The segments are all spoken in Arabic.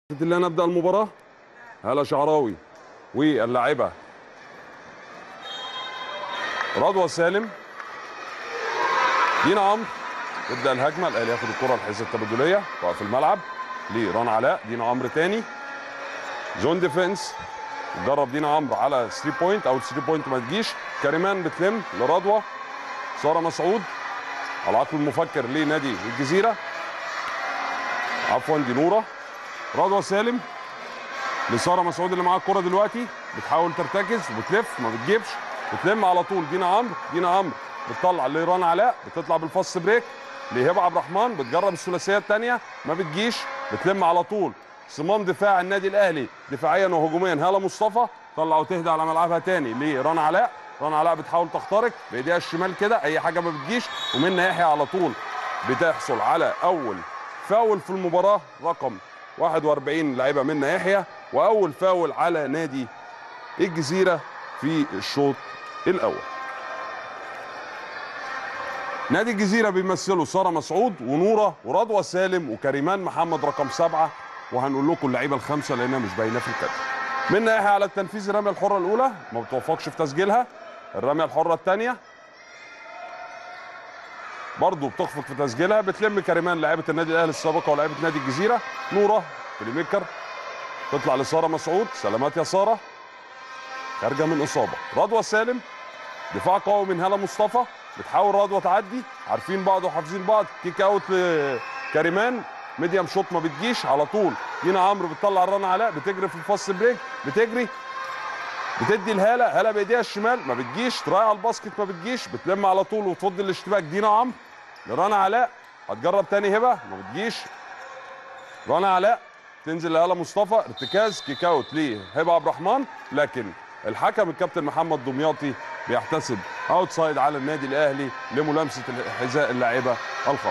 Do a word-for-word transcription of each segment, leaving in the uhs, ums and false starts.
الله نبدأ المباراة. هلا شعراوي واللاعبة رضوى سالم. دينا عمرو تبدأ الهجمة. الأهلي ياخد الكرة الحصة التبادلية واقف الملعب لرنا علاء. دينا عمرو تاني زون ديفنس. جرب دينا عمرو على ثلاثة بوينت او ثلاثة بوينت ما تجيش. كريمان بتلم لرضوى. سارة مسعود العقل المفكر لنادي الجزيرة. عفوا دي نورة. رضوى سالم لسارة مسعود اللي معاها الكرة دلوقتي. بتحاول ترتكز وبتلف ما بتجيبش. بتلم على طول دينا عمرو. دينا عمرو بتطلع لرنا علاء. بتطلع بالفاست بريك لهبه عبد الرحمن. بتجرب الثلاثيه الثانيه ما بتجيش. بتلم على طول صمام دفاع النادي الاهلي دفاعيا وهجوميا هاله مصطفى. طلع وتهدى على ملعبها ثاني لرنا علاء. رنا علاء بتحاول تخترق بايديها الشمال كده اي حاجه ما بتجيش. ومنى يحيى على طول بتحصل على اول فاول في المباراه رقم واحد وأربعين لاعبه منى يحيى. واول فاول على نادي الجزيره في الشوط الاول. نادي الجزيرة بيمثلوا سارة مسعود ونورة ورضوى سالم وكريمان محمد رقم سبعة. وهنقول لكم اللعيبة الخمسة لأنها مش باينة في الكادر. منى يحيى على التنفيذ. الرمية الحرة الأولى ما بتوفقش في تسجيلها. الرمية الحرة الثانية برضه بتخفق في تسجيلها. بتلم كريمان لاعبة النادي الأهلي السابقة ولاعبة نادي الجزيرة. نورة بلاي ميكر تطلع لسارة مسعود. سلامات يا سارة خارجة من إصابة. رضوى سالم دفاع قوي من هالة مصطفى. بتحاول رضوى تعدي عارفين بعض وحافظين بعض. كيك اوت لكريمان. ميديم شوت ما بتجيش على طول. دينا عمرو بتطلع رنا علاء. بتجري في الفاست بريك بتجري بتدي الهاله. هاله بايديها الشمال ما بتجيش. تراي على الباسكت ما بتجيش. بتلم على طول وتفضي الاشتباك. دينا عمرو لرنا علاء. هتجرب تاني هبه ما بتجيش. رنا علاء تنزل لهاله مصطفى. ارتكاز كيك اوت لهبه عبد الرحمن. لكن الحكم الكابتن محمد دمياطي بيحتسب اوتسايد على النادي الاهلي لملامسه حذاء اللاعبه الخط.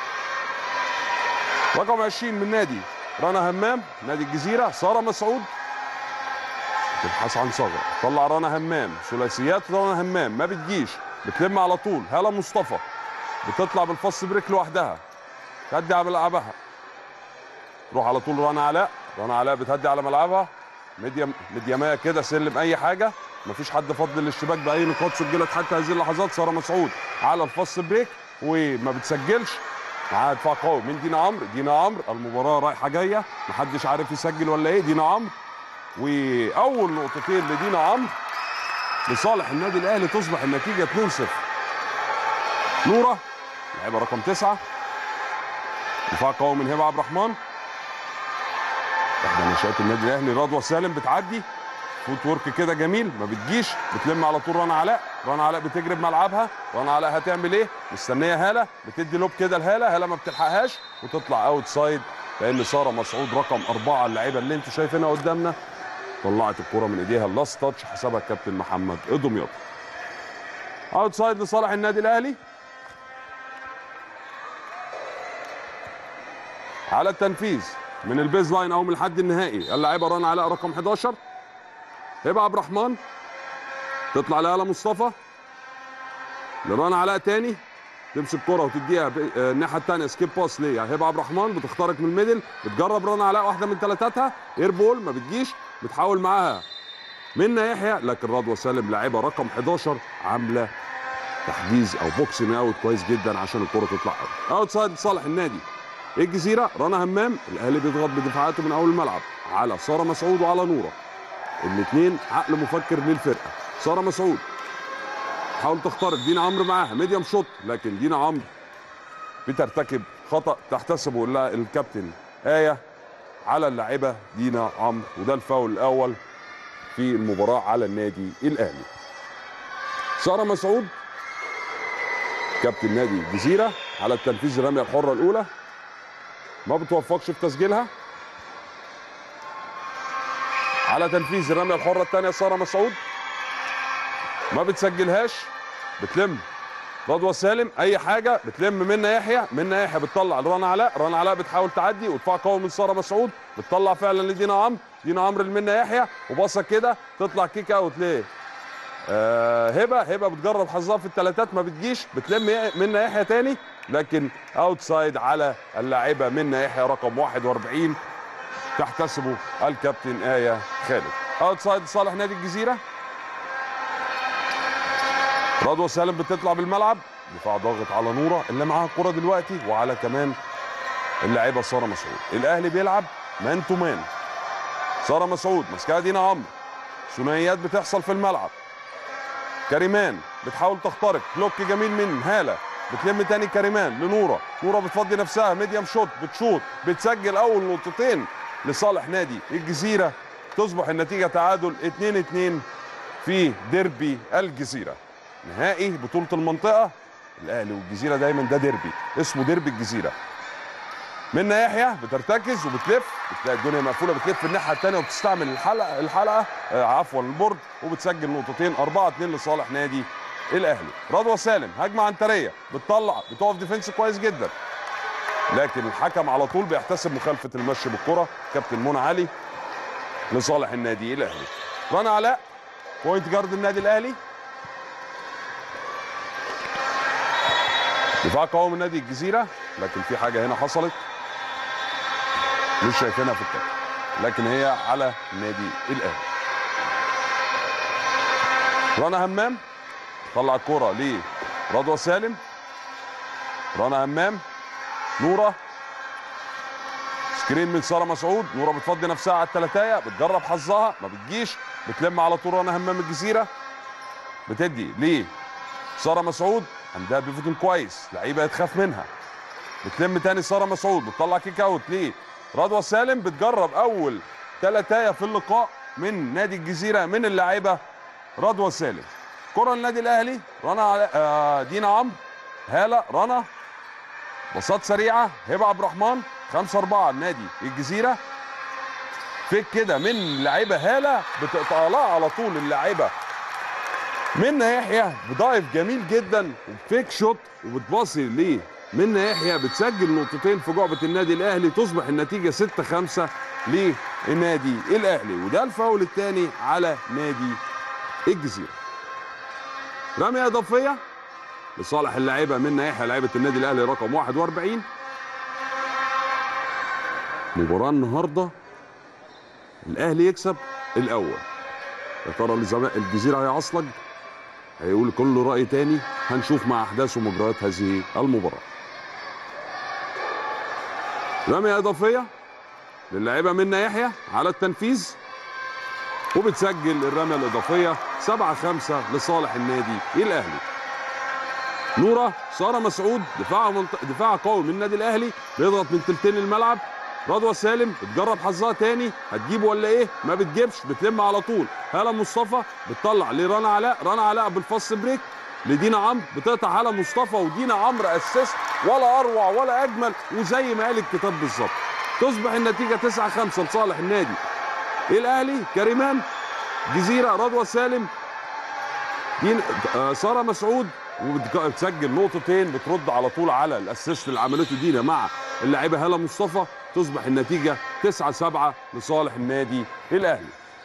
رقم عشرين من نادي رنا همام نادي الجزيره ساره مسعود. تبحث عن ثغره. طلع رنا همام. ثلاثيات رنا همام ما بتجيش. بتلم على طول هاله مصطفى. بتطلع بالفاست بريك لوحدها. تهدي على ملعبها. تروح على طول رنا علاء. رنا علاء بتهدي على ملعبها. ميديم ميديميه كده سلم اي حاجه. مفيش حد فضل الاشتباك باي نقاط سجلت حتى هذه اللحظات. ساره مسعود على الفاست بريك وما بتسجلش. معاها دفاع قوي من دينا عمرو. دينا عمرو المباراه رايحه جايه محدش عارف يسجل ولا ايه. دينا عمرو واول نقطتين لدينا عمرو لصالح النادي الاهلي تصبح النتيجه اتنين صفر. نوره لاعبه رقم تسعة. دفاع قوي من هبه عبد الرحمن. احدى نشات النادي الاهلي. رضوى سالم بتعدي فوت ورك كده جميل ما بتجيش. بتلم على طول رنا علاء. رنا علاء بتجري بملعبها. رنا علاء هتعمل ايه؟ مستنيه هاله. بتدي لوب كده لهاله. هاله ما بتلحقهاش وتطلع اوت سايد لان ساره مسعود رقم اربعه اللاعيبه اللي انتم شايفينها قدامنا طلعت الكره من ايديها. اللاست تاتش حسبها الكابتن محمد الدمياطي. اوت سايد لصالح النادي الاهلي. على التنفيذ من البيز لاين او من الحد النهائي اللاعبه رنا علاء رقم حداشر. هبه عبد الرحمن تطلع لهاله مصطفى. لرنا علاء تاني تمسك كرة وتديها الناحيه الثانيه سكيب باس ليها هبه عبد الرحمن. بتخترق من الميدل. بتجرب رنا علاء واحده من ثلاثاتها اير بول ما بتجيش. بتحاول معاها منى يحيى. لكن رضوى سالم لاعبه رقم حداشر عامله تحجيز او بوكسنج اوت كويس جدا عشان الكرة تطلع اوت. اوت سايد لصالح النادي الجزيره. رنا همام الاهلي بيضغط بدفاعاته من اول الملعب على ساره مسعود وعلى نوره. الاثنين عقل مفكر للفرقه. ساره مسعود حاول تخترق. دينا عمرو معاها ميديم شوت. لكن دينا عمرو بترتكب خطا تحتسبه الكابتن ايه على اللاعبه دينا عمرو. وده الفاول الاول في المباراه على النادي الاهلي. ساره مسعود كابتن نادي الجزيره على التنفيذ. الرميه الحره الاولى ما بتوفقش في تسجيلها. على تنفيذ الرميه الحره الثانيه ساره مسعود ما بتسجلهاش. بتلم رضوى سالم اي حاجه. بتلم منى يحيى. منى يحيى بتطلع لرنا علاء. رنا علاء بتحاول تعدي ودفاع قوي من ساره مسعود. بتطلع فعلا لدينا عمرو. دينا عمرو لمنى يحيى وباصه كده تطلع كيك اوت ليه آه هبه. هبه بتجرب حظها في الثلاثات ما بتجيش. بتلم منى يحيى تاني لكن اوت سايد على اللاعبه منى يحيى رقم واحد وأربعين تحتسبه الكابتن آية خالد. اوتسايد صالح نادي الجزيرة. رضوى سالم بتطلع بالملعب، دفاع ضاغط على نوره اللي معاها الكرة دلوقتي وعلى كمان اللاعبة سارة مسعود. الأهلي بيلعب مان تو مان. سارة مسعود ماسكاها دينا عمرو، ثنائيات بتحصل في الملعب. كريمان بتحاول تخترق، بلوك جميل من هالة، بتلم تاني كريمان لنوره، نوره بتفضي نفسها، ميديم شوت، بتشوط، بتسجل اول نقطتين لصالح نادي الجزيره، تصبح النتيجه تعادل اتنين اتنين في ديربي الجزيره. نهائي بطوله المنطقه، الاهلي والجزيره دايما ده ديربي، اسمه ديربي الجزيره. منى يحيى بترتكز وبتلف، بتلاقي الدنيا مقفوله، بتلف الناحيه الثانيه وبتستعمل الحلقه الحلقه آه عفوا البورد، وبتسجل نقطتين أربعة اتنين لصالح نادي الاهلي. رضوى سالم هجمه عنتريه، بتطلع، بتقف ديفنس كويس جدا، لكن الحكم على طول بيحتسب مخالفه المشي بالكره، كابتن منى علي لصالح النادي الاهلي. رنا علاء بوينت جارد النادي الاهلي. دفاع قوي من نادي الجزيره، لكن في حاجه هنا حصلت مش شايفينها في الكاميرا، لكن هي على نادي الاهلي. رنا همام طلع الكرة لرضوى سالم. رنا همام، نوره، سكرين من ساره مسعود، نوره بتفضي نفسها على الثلاثايه، بتجرب حظها ما بتجيش، بتلم على طول رنا همام الجزيره، بتدي ليه ساره مسعود، عندها بيفوتن كويس، لعيبه تخاف منها، بتلم تاني ساره مسعود، بتطلع كيك اوت ليه رضوى سالم، بتجرب اول ثلاثايه في اللقاء من نادي الجزيره من اللاعبه رضوى سالم. كره للنادي الاهلي، رنا آه دينا عمرو، هاله، رنا، باصات سريعه، هبه عبد الرحمن، خمسة أربعة نادي الجزيره. فيك كده من لعيبه هاله، بتقطع لها على طول اللاعبه منى يحيى بدايف جميل جدا، وفيك شوت، وبتباصي ليه منى يحيى، بتسجل نقطتين في جعبه النادي الاهلي، تصبح النتيجه ستة خمسة للنادي الاهلي، وده الفاول الثاني على نادي الجزيره. رميه اضافيه لصالح اللاعبه منى يحيى لاعبه النادي الاهلي رقم واحد وأربعين. مباراه النهارده الاهلي يكسب الاول، يا ترى الجزيره هيعصلج، هيقول كل راي تاني، هنشوف مع احداث ومجريات هذه المباراه. رميه اضافيه للاعبه منى يحيى على التنفيذ، وبتسجل الرميه الاضافيه سبعة خمسة لصالح النادي الاهلي. نوره، ساره مسعود، دفاع منط... دفاع قوي من النادي الاهلي، بيضغط من تلتين الملعب. رضوى سالم بتجرب حظها تاني، هتجيب ولا ايه؟ ما بتجيبش، بتلم على طول. هاله مصطفى بتطلع لرنا علاء، رنا علاء بالفاست بريك لدينا عمرو، بتقطع هاله مصطفى، ودينا عمرو اسيست، ولا اروع ولا اجمل، وزي ما قال الكتاب بالظبط. تصبح النتيجه تسعة خمسة لصالح النادي الاهلي. كريمان، جزيره، رضوى سالم، دين آه ساره مسعود، وبتسجل نقطتين، بترد على طول على الاسيست اللي عملته دينا مع اللاعبه هاله مصطفى. تصبح النتيجه تسعة سبعة لصالح النادي الاهلي.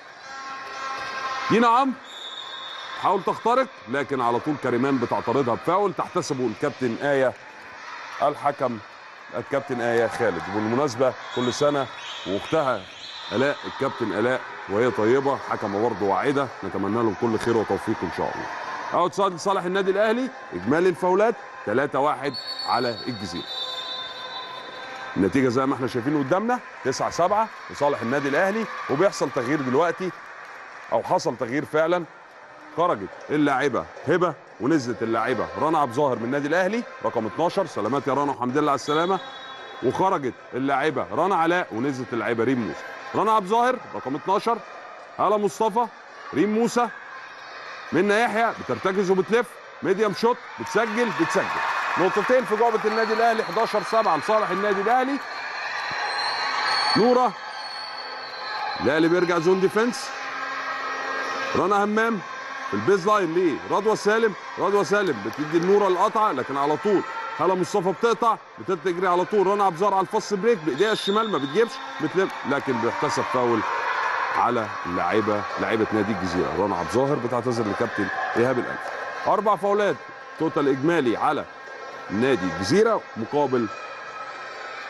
دينا عمرو تحاول تخترق، لكن على طول كريمان بتعترضها بفاول، تحتسبه الكابتن آية الحكم الكابتن آية خالد. وبالمناسبه كل سنه واختها الاء الكابتن الاء وهي طيبه، حكمه برضه واعده، نتمنى لهم كل خير وتوفيق ان شاء الله. اوتسايد لصالح النادي الاهلي، اجمالي الفاولات ثلاثة واحد على الجزيره. النتيجه زي ما احنا شايفين قدامنا تسعة سبعة لصالح النادي الاهلي، وبيحصل تغيير دلوقتي، او حصل تغيير فعلا. خرجت اللاعبه هبه ونزلت اللاعبه رنا عبد الظاهر من النادي الاهلي رقم اتناشر، سلامات يا رنا وحمد لله على السلامه. وخرجت اللاعبه رنا علاء ونزلت اللاعبه ريم موسى. رنا عبد الظاهر رقم اتناشر، هاله مصطفى، ريم موسى، منى يحيى بترتكز وبتلف، ميديم شوت، بتسجل بتسجل نقطتين في جعبه النادي الاهلي، حداشر سبعة لصالح النادي الاهلي. نوره، الاهلي بيرجع زون ديفنس. رنا همام في البيز لاين ليه رضوى سالم، رضوى سالم بتدي النوره القطعه، لكن على طول هاله مصطفى بتقطع، بتجري على طول رنا عبد الظاهر على الفاست بريك بايديها الشمال، ما بتجيبش، بتلم، لكن بيحتسب فاول على اللاعبه لاعبه نادي الجزيره. رنا عبد الظاهر بتعتذر لكابتن ايهاب الالف. اربع فاولات توتال اجمالي على نادي الجزيره، مقابل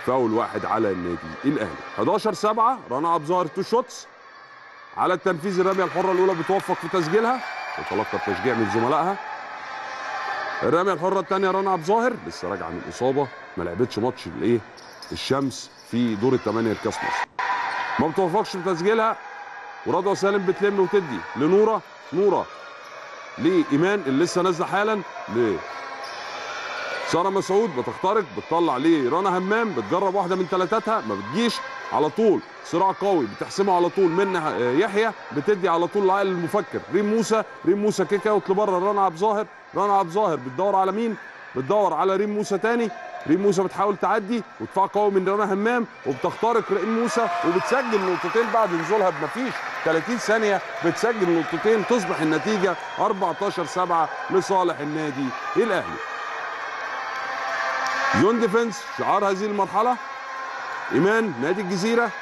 فاول واحد على النادي الاهلي. حداشر سبعة رنا عبد الظاهر تو شوتس على التنفيذ. الرميه الحره الاولى بتوفق في تسجيلها وتلقى التشجيع من زملائها. الرميه الحره الثانيه رنا عبد الظاهر لسه راجعه من اصابه، ما لعبتش ماتش الايه الشمس في دور الثمانيه لكاس مصر، ما بتوفقش في تسجيلها. ورضوى سالم بتلم وتدي لنوره، نوره لايمان اللي لسه نازله حالا، ل ساره مسعود بتخترق بتطلع لرنا همام، بتجرب واحده من ثلاثاتها ما بتجيش، على طول صراع قوي بتحسمه على طول من يحيى، بتدي على طول لعقل المفكر ريم موسى. ريم موسى كيك اوت لبره. رنا عبد الظاهر، رنا عبد الظاهر بتدور على مين؟ بتدور على ريم موسى تاني. ريم موسى بتحاول تعدي ودفاع قوي من رنا همام وبتخترق ريم موسى وبتسجل نقطتين بعد نزولها بمفيش ثلاثين ثانيه، بتسجل نقطتين تصبح النتيجه أربعتاشر سبعة لصالح النادي الاهلي. زون ديفنس شعار هذه المرحله ايمان نادي الجزيره.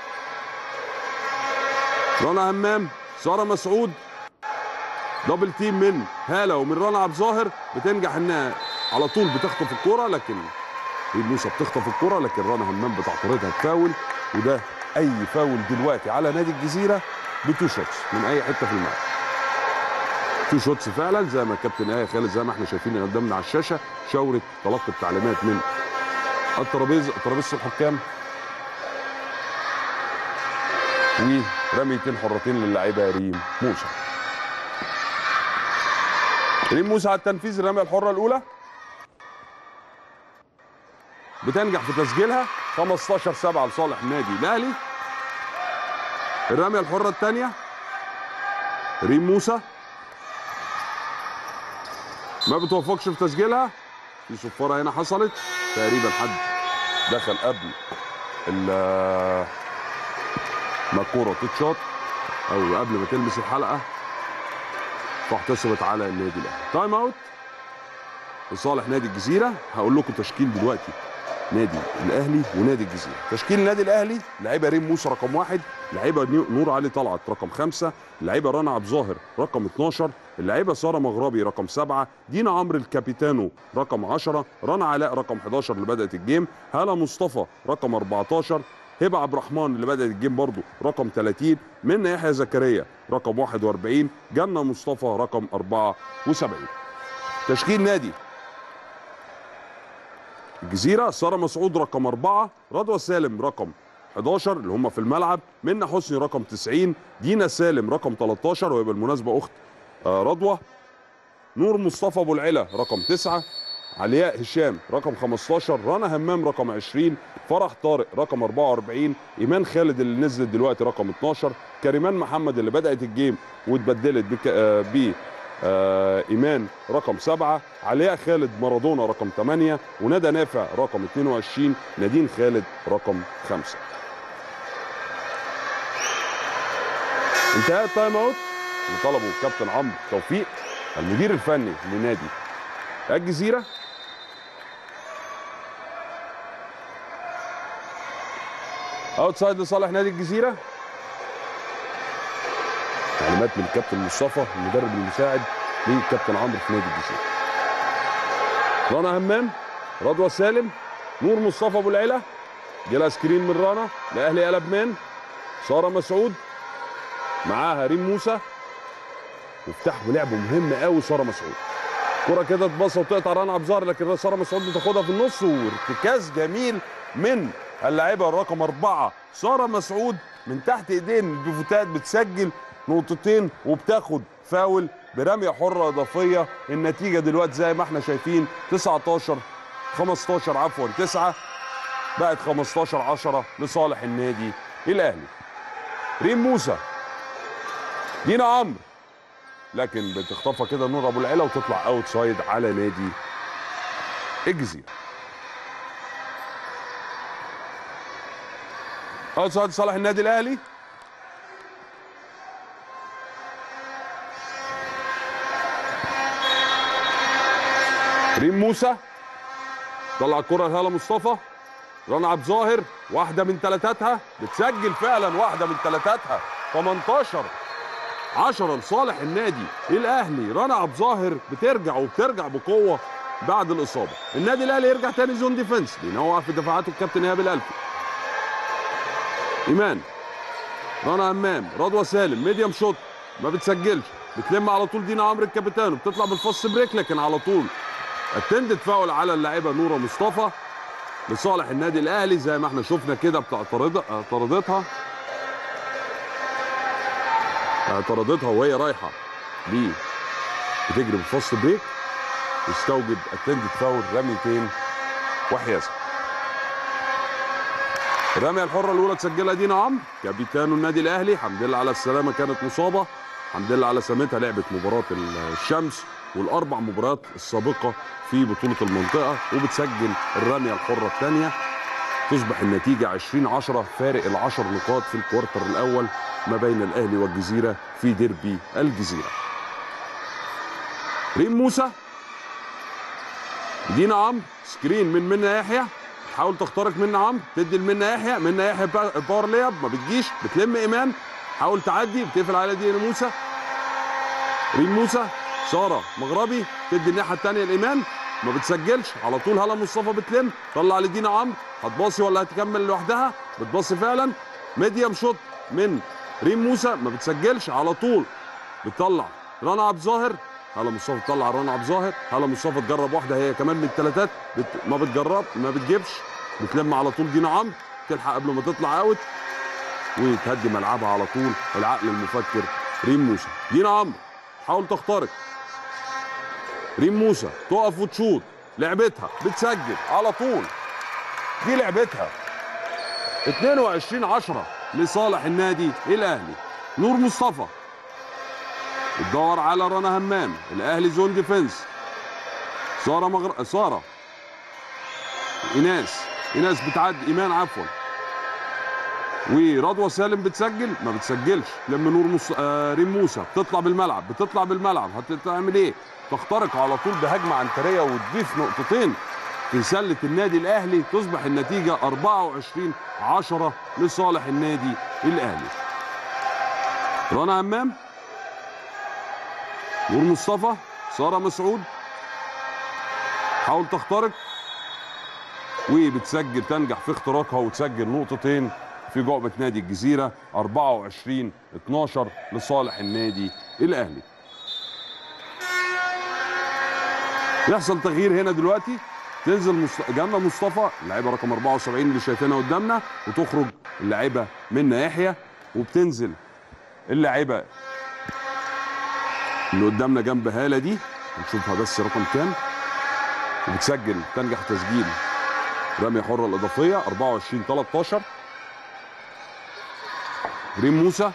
رنا همام، ساره مسعود، دبل تيم من هاله ومن رنا عبد الظاهر، بتنجح انها على طول بتخطف الكوره، لكن ريم موسى بتخطف الكوره لكن رنا همام بتعترضها بفاول، وده اي فاول دلوقتي على نادي الجزيره بتو شوتس من اي حته في الملعب. تو شوتس فعلا زي ما الكابتن ايه خالد زي ما احنا شايفين قدامنا على الشاشه، شاورت تلقي التعليمات من الترابيزه ترابيزه الحكام، ورميتين حرتين للاعيبه ريم موسى. ريم موسى على التنفيذ. الرميه الحره الاولى بتنجح في تسجيلها خمستاشر سبعة لصالح النادي الاهلي. الرميه الحره الثانيه ريم موسى ما بتوفقش في تسجيلها، في صفاره هنا حصلت تقريبا، حد دخل قبل ما الكوره تتشاط او قبل ما تلمس الحلقه، فاحتسبت على النادي الاهلي. تايم اوت لصالح نادي الجزيره. هقول لكم تشكيل دلوقتي نادي الاهلي ونادي الجزيره. تشكيل النادي الاهلي: لعيبه ريم موسى رقم واحد، لعيبه نور علي طلعت رقم خمسه، لعيبه رنا عبد الظاهر رقم اتناشر، اللعيبه ساره مغربي رقم سبعه، دينا عمرو الكابيتانو رقم عشرة، رنا علاء رقم حداشر اللي بدات الجيم، هاله مصطفى رقم أربعتاشر، هبه عبد الرحمن اللي بدات الجيم برضو رقم تلاتين، منى يحيى زكريا رقم واحد وأربعين، جنة مصطفى رقم أربعة وسبعين. تشكيل نادي الجزيره: ساره مسعود رقم أربعة، رضوى سالم رقم حداشر اللي هم في الملعب، منى حسني رقم تسعين، دينا سالم رقم تلتاشر وهي بالمناسبه اخت رضوى، نور مصطفى ابو العلا رقم تسعة، علياء هشام رقم خمستاشر، رنا همام رقم عشرين، فرح طارق رقم أربعة وأربعين، ايمان خالد اللي نزلت دلوقتي رقم اتناشر، كريمان محمد اللي بدات الجيم واتبدلت ب آه ايمان رقم سبعة، علياء خالد مارادونا رقم تمانية، وندى نافع رقم اتنين وعشرين، نادين خالد رقم خمسة. انتهى التايم اوت اللي طلبه الكابتن عمرو توفيق المدير الفني لنادي الجزيره. اوتسايد لصالح نادي الجزيره. تعليمات من الكابتن مصطفى المدرب المساعد للكابتن عمرو في نادي الجزيره. رنا همام، رضوى سالم، نور مصطفى ابو العلا، جالها سكرين من رنا لاهلي قلبمان، ساره مسعود معاها ريم موسى، وافتحوا لعبه مهم قوي ساره مسعود. كره كده تباصى وتقطع رنا عبد الظاهر لكن ساره مسعود بتاخدها في النص، وارتكاز جميل من اللاعبه الرقم أربعة ساره مسعود من تحت ايدين البيفوتات، بتسجل نقطتين وبتاخد فاول برميه حره اضافيه. النتيجه دلوقتي زي ما احنا شايفين تسعتاشر خمستاشر عفوا تسعة، بقت خمستاشر عشرة لصالح النادي الاهلي. ريم موسى، دينا عمرو، لكن بتخطفها كده نور ابو العلا وتطلع اوت سايد على نادي الجزيره. اوت سايد صالح النادي الاهلي. ريم موسى طلع الكره لهاله مصطفى، رنا عبد الظاهر واحده من ثلاثاتها بتسجل فعلا واحده من ثلاثاتها، تمنتاشر عشرة لصالح النادي الاهلي. رنا عبد الظاهر بترجع وبترجع بقوه بعد الاصابه. النادي الاهلي يرجع تاني زون ديفنس، بينوع في دفاعاته الكابتن ايهاب الالفي. ايمان، رنا همام، رضوى سالم، ميديم شوت ما بتسجلش، بتلم على طول دينا عمرو الكابيتانو، بتطلع بالفاست بريك لكن على طول اتندت فاول على اللاعبه نوره مصطفى لصالح النادي الاهلي. زي ما احنا شفنا كده بتعترض اعترضتها اعترضتها وهي رايحه ليه بتجري بالفاست بريك، واستوجب اتندت فاول رميتين وحيازه. الرميه الحره الاولى تسجلها دينا عمرو كابيتانو النادي الاهلي. الحمد لله على السلامه، كانت مصابه، الحمد لله على سلامتها. لعبت مباراه الشمس والاربع مباريات السابقه في بطوله المنطقه، وبتسجل الرميه الحره الثانيه. تصبح النتيجه عشرين عشرة، فارق العشر نقاط في الكوارتر الاول ما بين الاهلي والجزيره في ديربي الجزيره. ريم موسى، دينا عمرو، سكرين من منى يحيى، تحاول تخترق منى عمرو، تدي لمنى يحيى، منى يحيى باور لياب ما بتجيش، بتلم ايمان، حاول تعدي، بتقفل على دينا موسى. ريم موسى، ساره مغربي، تدي الناحيه الثانيه لايمان ما بتسجلش، على طول هلا مصطفى بتلم، طلع لدينا عمرو، هتباصي ولا هتكمل لوحدها؟ بتباصي فعلا. ميديم شوت من ريم موسى ما بتسجلش، على طول بتطلع رنا عبد الظاهر، هلا مصطفى تطلع رنا عبد الظاهر، هلا مصطفى تجرب واحده هي كمان من الثلاثات، بت... ما بتجرب ما بتجيبش، بتلم على طول دينا عمرو، تلحق قبل ما تطلع اوت وتهدي ملعبها على طول. العقل المفكر ريم موسى. دينا عمرو تحاول تخترق، ريم موسى تقف وتشوط، لعبتها بتسجل على طول، دي لعبتها. اتنين وعشرين عشرة لصالح النادي الاهلي. نور مصطفى بتدور على رنا همام، الاهلي زون ديفنس. ساره مغر... ساره ايناس ايناس بتعدي، ايمان عفوا، ورضوى سالم بتسجل ما بتسجلش. لما نور مص... آه ريم موسى بتطلع بالملعب بتطلع بالملعب هتعمل ايه؟ تخترق على طول بهجمه عنتريه وتضيف نقطتين في سله النادي الاهلي. تصبح النتيجه أربعة وعشرين عشرة لصالح النادي الاهلي. رنا همام، نور مصطفى، ساره مسعود حاول تخترق وبتسجل، تنجح في اختراقها وتسجل نقطتين في جعبه نادي الجزيره. أربعة وعشرين اتناشر لصالح النادي الاهلي. يحصل تغيير هنا دلوقتي، تنزل مصط... جنة مصطفى اللاعبه رقم أربعة وسبعين اللي شايفينها قدامنا، وتخرج اللاعبه منى يحيى، وبتنزل اللاعبه اللي قدامنا جنب هاله دي، هنشوفها بس رقم كام، وبتسجل، تنجح تسجيل رميه حره الاضافيه. أربعة وعشرين تلتاشر. ريم موسى،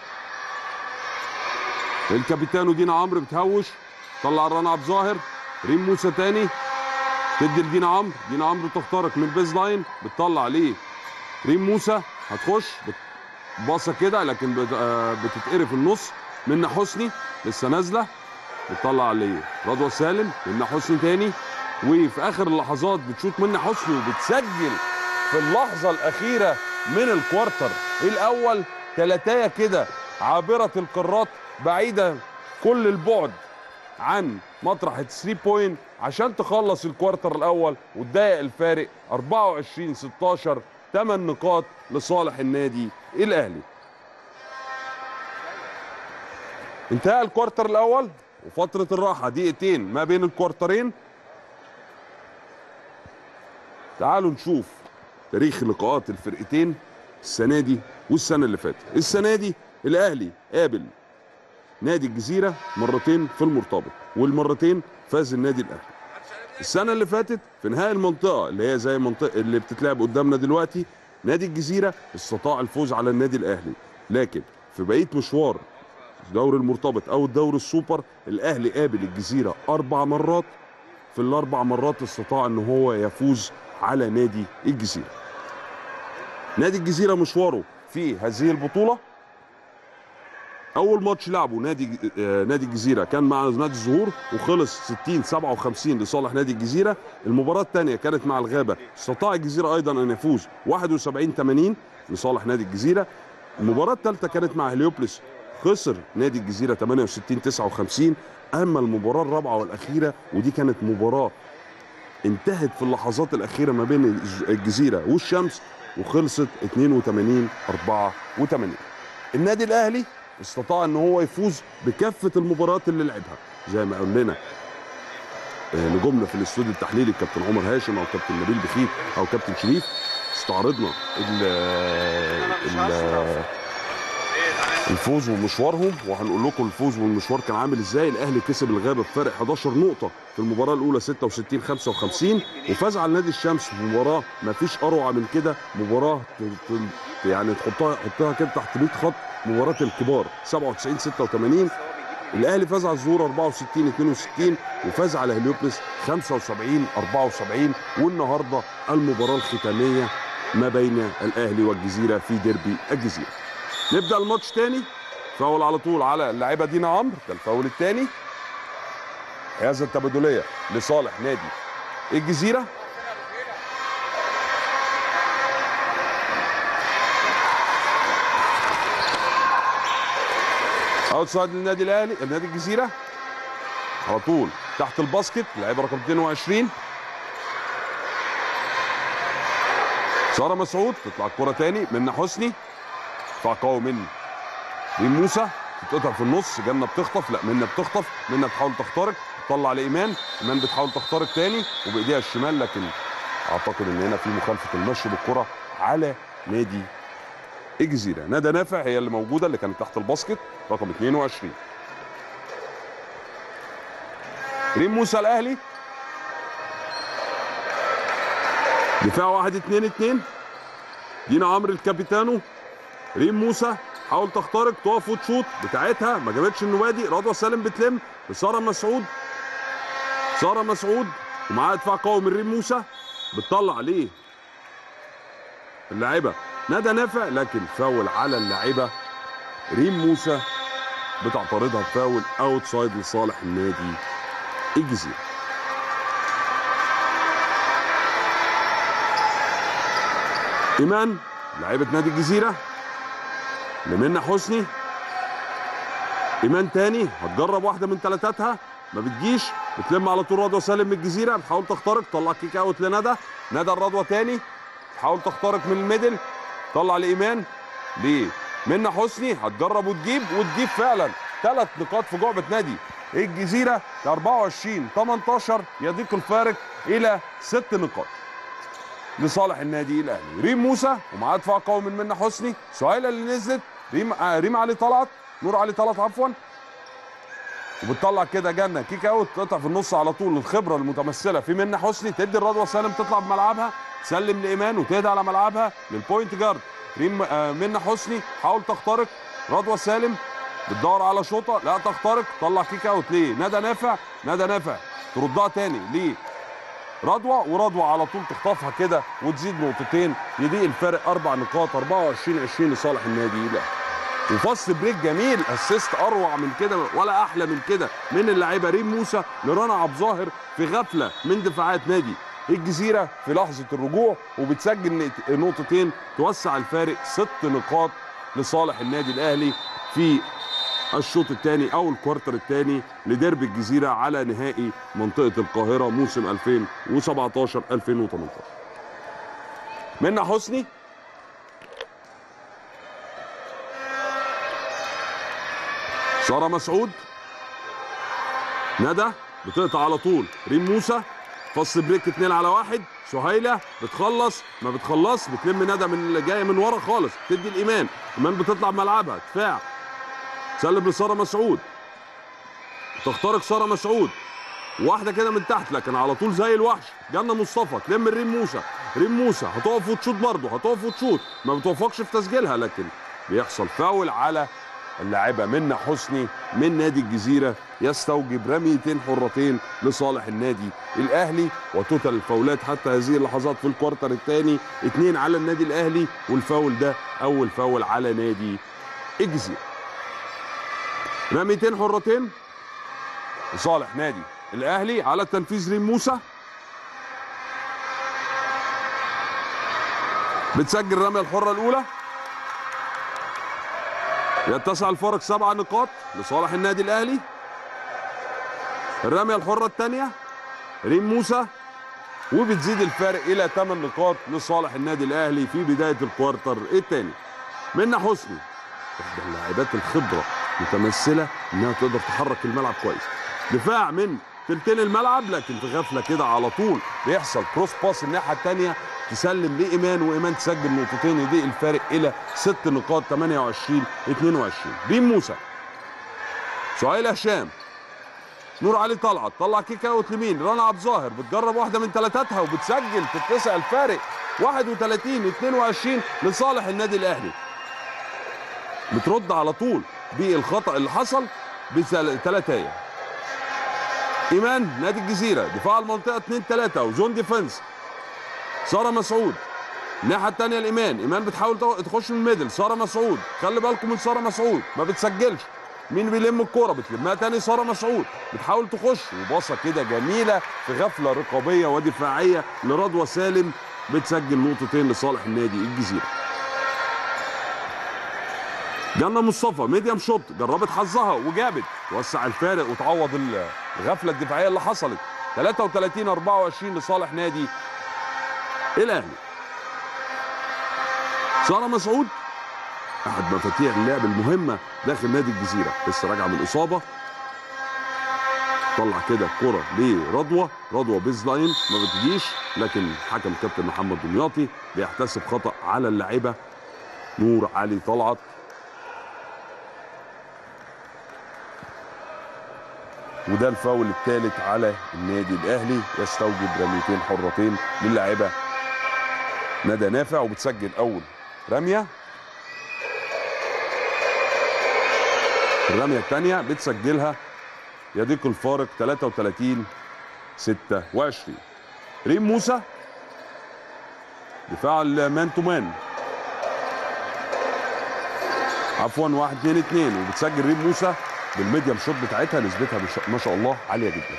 الكابيتانو دينا عمرو بتهوش، طلع رنا عبد الظاهر، ريم موسى تاني تدي لدينا عمرو، دينا عمرو تخترق من البيز لاين، بتطلع ليه ريم موسى، هتخش باصه كده لكن بتتقري في النص. منى حسني لسه نازله، بتطلع ليه رضوى سالم، منى حسني تاني، وفي اخر اللحظات بتشوط منى حسني وبتسجل في اللحظه الاخيره من الكوارتر الاول. ثلاثيه كده عابره القارات، بعيده كل البعد عن مطرح الثري بوينت عشان تخلص الكوارتر الاول وتضيق الفارق. أربعة وعشرين ستاشر، ثمان نقاط لصالح النادي الاهلي. انتهى الكوارتر الاول وفتره الراحه دقيقتين ما بين الكوارترين. تعالوا نشوف تاريخ لقاءات الفرقتين السنه دي والسنه اللي فاتت. السنه دي الاهلي قابل نادي الجزيره مرتين في المرتبط، والمرتين فاز النادي الاهلي. السنه اللي فاتت في نهائي المنطقه اللي هي زي المنطقه اللي بتتلعب قدامنا دلوقتي، نادي الجزيره استطاع الفوز على النادي الاهلي، لكن في بقيه مشوار دوري المرتبط او الدوري السوبر الاهلي قابل الجزيره اربع مرات، في الاربع مرات استطاع ان هو يفوز على نادي الجزيره. نادي الجزيره مشواره في هذه البطوله، اول ماتش لعبه نادي آه نادي الجزيره كان مع نادي الزهور وخلص ستين سبعة وخمسين لصالح نادي الجزيره. المباراه الثانيه كانت مع الغابه، استطاع الجزيره ايضا ان يفوز واحد وسبعين ثمانين لصالح نادي الجزيره. المباراه الثالثه كانت مع هليوبلس، خسر نادي الجزيره ثمانية وستين تسعة وخمسين. اما المباراه الرابعه والاخيره ودي كانت مباراه انتهت في اللحظات الاخيره ما بين الجزيره والشمس وخلصت اتنين وتمانين اربعة وتمانين. النادي الاهلي استطاع ان هو يفوز بكافه المباريات اللي لعبها زي ما قال لنا نجومنا في الاستوديو التحليلي الكابتن عمر هاشم او كابتن نبيل بخيت او كابتن شريف. استعرضنا ال ال الفوز ومشوارهم وهنقول لكم الفوز والمشوار كان عامل ازاي. الاهلي كسب الغابه بفارق حداشر نقطه في المباراه الاولى ستة وستين خمسة وخمسين، وفاز على نادي الشمس في مباراه ما فيش اروع من كده، مباراه يعني تحطها تحطها كده تحت مية خط، مباراه الكبار سبعة وتسعين ستة وتمانين. الاهلي فاز على الزهور اربعة وستين اتنين وستين وفاز على هليوبلس خمسة وسبعين اربعة وسبعين. والنهارده المباراه الختاميه ما بين الاهلي والجزيره في ديربي الجزيره. نبدا الماتش تاني. فاول على طول على اللاعبه دينا عمرو، ده الفاول الثاني. حيازه تبادليه لصالح نادي الجزيره. اوتسايد للنادي الاهلي النادي الجزيره على طول تحت الباسكت. لاعبه رقم اتنين وعشرين ساره مسعود. تطلع الكره تاني منى حسني، دفاع قوي من ريم موسى، تتقطع في النص. جنة بتخطف، لا منى بتخطف، منى بتحاول تخترق، تطلع لايمان، ايمان بتحاول تخترق تاني وبايديها الشمال، لكن اعتقد ان هنا في مخالفه المشي بالكره على نادي الجزيره. ندى نافع هي اللي موجوده اللي كانت تحت الباسكت رقم اتنين وعشرين. ريم موسى الاهلي دفاع واحد اتنين اتنين. دينا عمرو الكابيتانو. ريم موسى حاول تخترق، تقف وتشوط بتاعتها ما جابتش النوادي. رضوى سالم بتلم لساره مسعود. ساره مسعود ومعاها دفاع قوي من ريم موسى، بتطلع ليه اللاعبه ندى نافع، لكن فاول على اللاعبه ريم موسى بتعترضها بفاول اوت سايد لصالح النادي الجزيره. ايمان لاعبه نادي الجزيره لمنى حسني. ايمان تاني هتجرب واحده من ثلاثاتها ما بتجيش، بتلم على طول رضوى سالم من الجزيره، بتحاول تخترق، طلع كيك اوت لندى. ندى الرضوى تاني تحاول تخترق من الميدل، طلع لايمان ليه منى حسني، هتجرب وتجيب وتجيب فعلا. ثلاث نقاط في جعبه نادي الجزيره اربعة وعشرين تمنتاشر، يضيق الفارق الى ست نقاط لصالح النادي الاهلي. ريم موسى ومعاه دفاع قوي من منى حسني. سهيله اللي نزلت، ريم آه ريم علي طلعت، نور علي طلعت عفوا، وبتطلع كده جنه كيك اوت، تقطع في النص على طول. الخبره المتمثله في منى حسني تدي الرضوى سالم تطلع بملعبها، تسلم لايمان وتهدى على ملعبها للبوينت جارد ريم آه منى حسني. حاول تخترق، رضوى سالم بتدور على شوطه، لا تخترق، طلع كيك اوت ليه ندى نافع. ندى نافع تردها تاني ليه رضوى، ورضوى على طول تخطفها كده وتزيد نقطتين، يضيق الفارق اربع نقاط اربعة وعشرين عشرين لصالح النادي الاهلي. وفصل بريك جميل، اسيست اروع من كده ولا احلى من كده من اللاعبه ريم موسى لرنا عبد الظاهر في غفله من دفاعات نادي الجزيره في لحظه الرجوع، وبتسجل نقطتين توسع الفارق ست نقاط لصالح النادي الاهلي في الشوط الثاني او الكوارتر الثاني لديربي الجزيره على نهائي منطقه القاهره موسم ألفين وسبعتاشر ألفين وتمنتاشر. منى حسني ساره مسعود. ندى بتقطع على طول ريم موسى، فصل بريك اتنين على واحد. سهيله بتخلص ما بتخلص، بتلم ندى من اللي جايه من ورا خالص، تدي الايمان، ايمان بتطلع بملعبها دفاع، تسلم لساره مسعود، تخترق ساره مسعود واحده كده من تحت، لكن على طول زي الوحش جنة مصطفى تلم ريم موسى. ريم موسى هتقف وتشوط برضه، هتقف وتشوط ما بتوفقش في تسجيلها، لكن بيحصل فاول على اللاعبه منى حسني من نادي الجزيره، يستوجب رميتين حرتين لصالح النادي الاهلي. وتوتال الفاولات حتى هذه اللحظات في الكوارتر الثاني اثنين على النادي الاهلي، والفاول ده اول فاول على نادي الجزيره. رميتين حرتين لصالح نادي الاهلي على تنفيذ ريم موسى. بتسجل الرميه الحره الاولى، يتسع الفارق سبع نقاط لصالح النادي الاهلي. الرميه الحره الثانيه ريم موسى وبتزيد الفارق الى ثمان نقاط لصالح النادي الاهلي في بدايه الكوارتر الثاني. منى حسني احدى اللاعبات الخبره متمثله انها تقدر تحرك الملعب كويس. دفاع من تلتين الملعب، لكن في غفله كده على طول بيحصل كروس باس الناحيه الثانيه تسلم لايمان، وايمان تسجل نقطتين يضيق الفارق الى ست نقاط ثمانية وعشرين اثنين وعشرين. ريم موسى، سهيل هشام، نور علي طلعت، طلع كيك اوت لمين؟ رنا عبد الظاهر بتجرب واحده من ثلاثاتها وبتسجل، تتسع الفارق واحد وثلاثين اثنين وعشرين لصالح النادي الاهلي. بترد على طول بالخطا اللي حصل بثلاثيه. ايمان نادي الجزيره، دفاع المنطقه اتنين تلاتة وزون ديفنس. ساره مسعود الناحيه الثانيه لايمان، ايمان بتحاول تخش من الميدل، ساره مسعود خلي بالكم من ساره مسعود ما بتسجلش. مين بيلم الكوره؟ بتلمها تاني ساره مسعود، بتحاول تخش وباصه كده جميله في غفله رقابيه ودفاعيه لرضوى سالم، بتسجل نقطتين لصالح النادي الجزيره. جنة مصطفى ميديم شوت، جربت حظها وجابت، توسع الفارق وتعوض الغفله الدفاعيه اللي حصلت. ثلاثة وثلاثين أربعة وعشرين لصالح نادي الاهلي. ساره مسعود احد مفاتيح اللعب المهمه داخل نادي الجزيره، لسه راجعه من اصابه. طلع كده الكره لرضوى، رضوى بيز لاين ما بتجيش، لكن حكم كابتن محمد دمياطي بيحتسب خطا على اللاعبه نور علي طلعت. وده الفاول الثالث على النادي الاهلي، يستوجب رميتين حرتين للاعبه ندى نافع، وبتسجل اول رميه. الرميه الثانيه بتسجلها يضيق الفارق ثلاثة وثلاثين ستة وعشرين. ريم موسى دفاع المان تو مان، عفوا واحد اتنين اتنين، وبتسجل ريم موسى بالميديم شوت بتاعتها، نسبتها ما شاء الله عاليه جدا.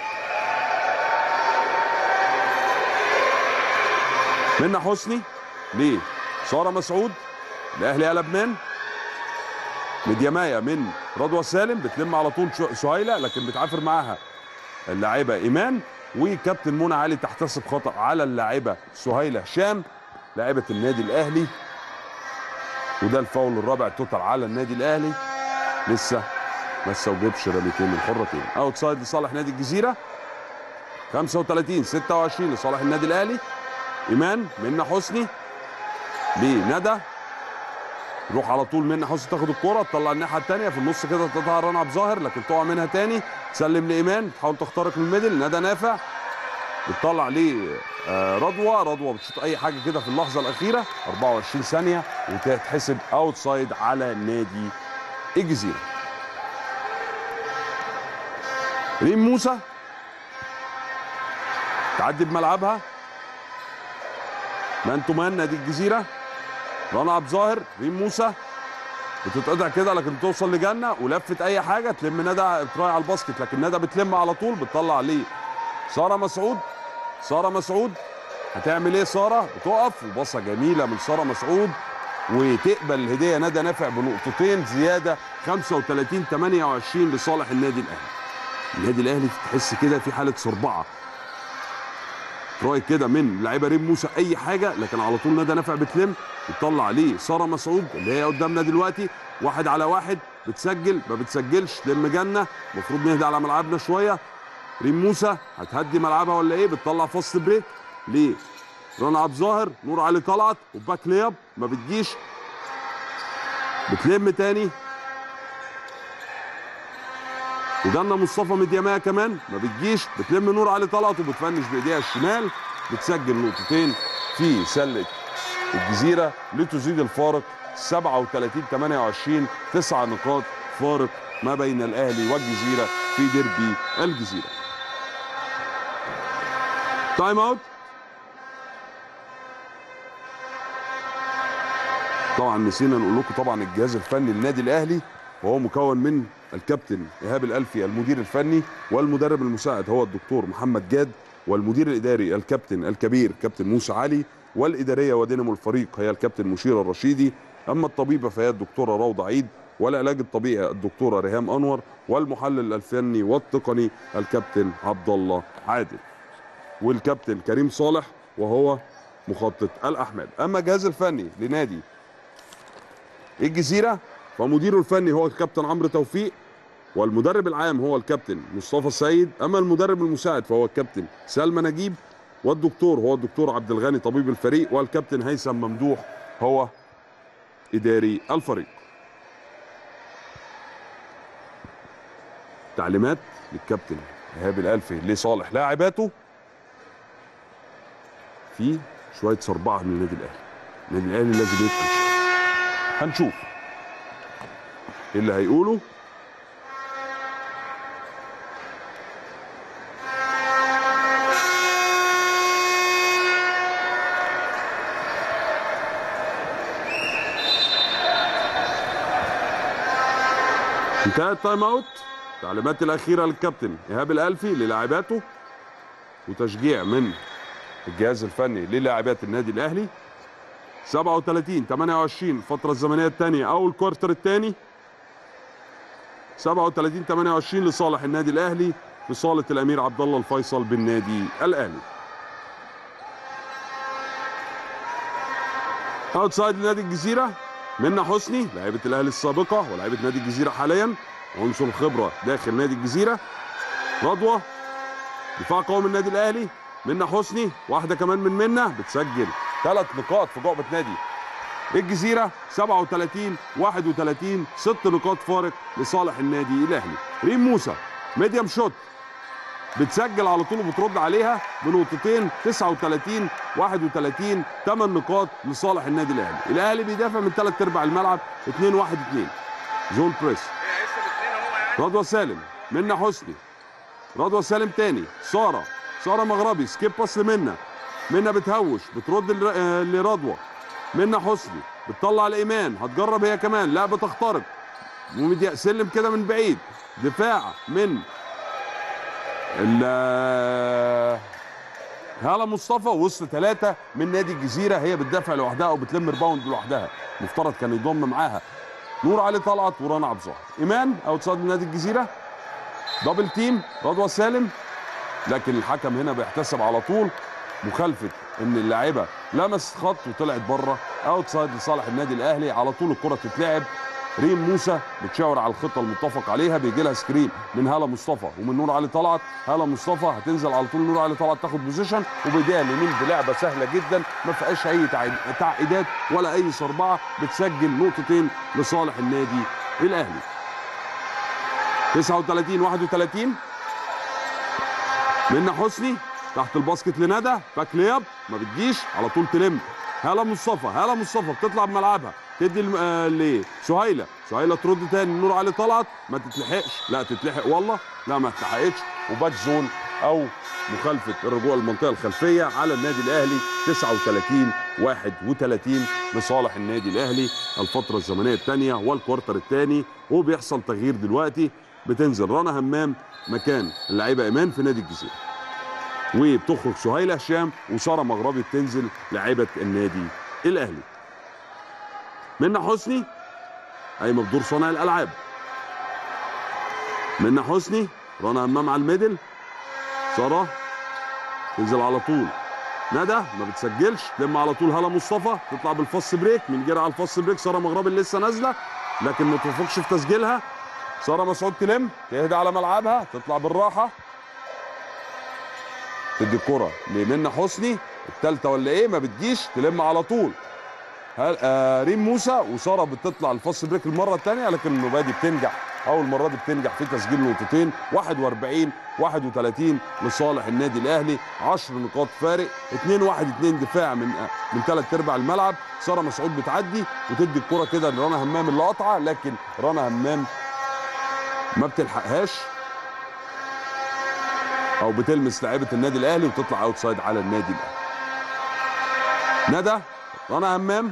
منى حسني ليه ساره مسعود، الاهلي يا لبنان. مديمايه من رضوى سالم، بتلم على طول سهيله لكن بتعافر معاها اللاعبه ايمان، وكابتن منى علي تحتسب خطا على اللاعبه سهيله هشام لاعبه النادي الاهلي. وده الفاول الرابع توتال على النادي الاهلي، لسه ما استوجبش رميتين من حرتين. اوت سايد لصالح نادي الجزيره. خمسة وثلاثين ستة وعشرين لصالح النادي الاهلي. ايمان منى حسني لندى، روح على طول منى حسني تاخد الكوره تطلع الناحيه الثانيه في النص كده، تقطعها رنا عبد الظاهر لكن تقع منها ثاني، تسلم لايمان تحاول تخترق من الميدل. ندى نافع بتطلع ليه رضوى، رضوى بتشوط اي حاجه كده في اللحظه الاخيره. أربعة وعشرين ثانيه وتتحسب اوت سايد على نادي الجزيره. ريم موسى تعدي بملعبها، مان تو مان نادي الجزيره. رنا عبد الظاهر، ريم موسى بتتقطع كده لكن توصل لجنه ولفت اي حاجه تلم ندى، تراي على الباسكت لكن ندى بتلم على طول، بتطلع ليه ساره مسعود. ساره مسعود هتعمل ايه؟ ساره بتقف وباصه جميله من ساره مسعود وتقبل الهديه ندى نافع بنقطتين زياده. خمسة وثلاثين ثمانية وعشرين لصالح النادي الاهلي. النادي الاهلي تحس كده في حاله صربعه، راي كده من لعيبه ريم موسى اي حاجه لكن على طول ندى نافع بتلم وتطلع ليه ساره مسعود اللي هي قدامنا دلوقتي، واحد على واحد بتسجل ما بتسجلش، تلم جنه. المفروض نهدى على ملعبنا شويه. ريم موسى هتهدي ملعبها ولا ايه؟ بتطلع فاست بريك ليه رنا عبد الظاهر، نور علي طلعت وباك لياب ما بتجيش، بتلم تاني. وجنة مصطفى مدياماه كمان ما بتجيش، بتلم نور علي طلعت وبتفنش بايديها الشمال، بتسجل نقطتين في سله الجزيره لتزيد الفارق سبعة وثلاثين ثمانية وعشرين. تسع نقاط فارق ما بين الاهلي والجزيره في ديربي الجزيره. تايم اوت. طبعا نسينا نقول لكم طبعا الجهاز الفني للنادي الاهلي وهو مكون من الكابتن ايهاب الالفي المدير الفني، والمدرب المساعد هو الدكتور محمد جاد، والمدير الاداري الكابتن الكبير كابتن موسى علي، والاداريه ودينامو الفريق هي الكابتن مشير الرشيدي، اما الطبيبه فهي الدكتوره روضه عيد، والعلاج الطبيعي الدكتوره ريهام انور، والمحلل الفني والتقني الكابتن عبد الله عادل. والكابتن كريم صالح وهو مخطط الاحمال. اما الجهاز الفني لنادي الجزيره فمديره الفني هو الكابتن عمرو توفيق، والمدرب العام هو الكابتن مصطفى السيد، اما المدرب المساعد فهو الكابتن سلمى نجيب، والدكتور هو الدكتور عبد الغني طبيب الفريق، والكابتن هيثم ممدوح هو اداري الفريق. تعليمات للكابتن ايهاب الالفي لصالح لاعباته في شويه صربعه من النادي الاهلي. النادي الاهلي لازم يدخل، هنشوف ايه اللي هيقوله. انتهى التايم اوت. التعليمات الاخيره للكابتن ايهاب الالفي للاعباته وتشجيع من الجهاز الفني للاعبات النادي الاهلي. سبعة وثلاثين ثمانية وعشرين الفتره الزمنيه الثانيه او الكوارتر الثاني. سبعة وثلاثين ثمانية وعشرين لصالح النادي الاهلي في صاله الامير عبد الله الفيصل بالنادي الاهلي. اوتسايد لنادي الجزيره منى حسني لاعبه الاهلي السابقه ولاعبه نادي الجزيره حاليا، عنصر خبره داخل نادي الجزيره. رضوى دفاع قوي من النادي الاهلي. منى حسني واحده كمان من منى بتسجل ثلاث نقاط في جعبه نادي الجزيره. سبعة وثلاثين واحد وثلاثين ست نقاط فارق لصالح النادي الاهلي. ريم موسى ميديم شوت بتسجل على طول وبترد عليها بنقطتين. تسعة وثلاثين واحد وثلاثين ثمان نقاط لصالح النادي الاهلي. الاهلي بيدافع من ثلاث ارباع الملعب. اتنين واحد اتنين زون بريس. رضوى سالم منى حسني. رضوى سالم تاني. ساره ساره مغربي سكيب باس لمنى. منى بتهوش بترد لرضوى. منى حسني بتطلع لايمان هتجرب هي كمان، لا بتخترق سلم كده من بعيد. دفاع من هالة مصطفى وسط ثلاثة من نادي الجزيرة، هي بتدافع لوحدها او بتلم ريباوند لوحدها. مفترض كان يضم معاها نور علي طلعت ورنا عبد الظاهر. ايمان اوتسايد نادي الجزيرة دبل تيم رضوى سالم، لكن الحكم هنا بيحتسب على طول مخالفة ان اللاعبة لمست خط وطلعت بره. اوتسايد لصالح النادي الاهلي. على طول الكرة تتلعب. ريم موسى بتشاور على الخطه المتفق عليها. بيجي لها سكرين من هاله مصطفى ومن نور علي طلعت. هاله مصطفى هتنزل على طول. نور علي طلعت تاخد بوزيشن وبايديها اليمين بلعبه سهله جدا ما فيهاش اي تعقيدات ولا اي صربعه. بتسجل نقطتين لصالح النادي الاهلي. تسعة وثلاثين واحد وثلاثين منى حسني تحت الباسكت لندى باك لياب ما بتجيش على طول تلم. هاله مصطفى هاله مصطفى بتطلع بملعبها تدي لسهيله. سهيله ترد تاني. نور علي طلعت ما تتلحقش. لا تتلحق والله. لا ما اتلحقتش وباك زون او مخالفه الرجوع للمنطقه الخلفيه على النادي الاهلي. تسعة وثلاثين واحد وثلاثين لصالح النادي الاهلي. الفتره الزمنيه الثانيه والكوارتر الثاني وبيحصل تغيير دلوقتي. بتنزل رنا همام مكان اللعيبه ايمان في نادي الجزيره، وبتخرج سهيله هشام وساره مغربي بتنزل لاعيبه النادي الاهلي. منى حسني قايمه بدور صانع الالعاب. منى حسني رنا همام على الميدل. ساره تنزل على طول. ندى ما بتسجلش تلم على طول. هاله مصطفى تطلع بالفاست بريك من جري على الفاست بريك. ساره مغربي اللي لسه نازله لكن ما توفقش في تسجيلها. ساره مسعود تلم تهدى على ملعبها تطلع بالراحه تدي الكره لمنى حسني الثالثه ولا ايه ما بتجيش تلم على طول. ريم موسى وساره بتطلع الفاست بريك المره الثانيه لكن المبادئ بتنجح اول مره دي بتنجح في تسجيل نقطتين. واحد وأربعين واحد وثلاثين لصالح النادي الاهلي. عشر نقاط فارق. اتنين واحد اتنين دفاع من من ثلاث ارباع الملعب. ساره مسعود بتعدي وتدي الكره كده لرنا همام اللي قاطعه لكن رنا همام ما بتلحقهاش او بتلمس لاعيبه النادي الاهلي وتطلع اوتسايد على النادي الاهلي. ندى رنا همام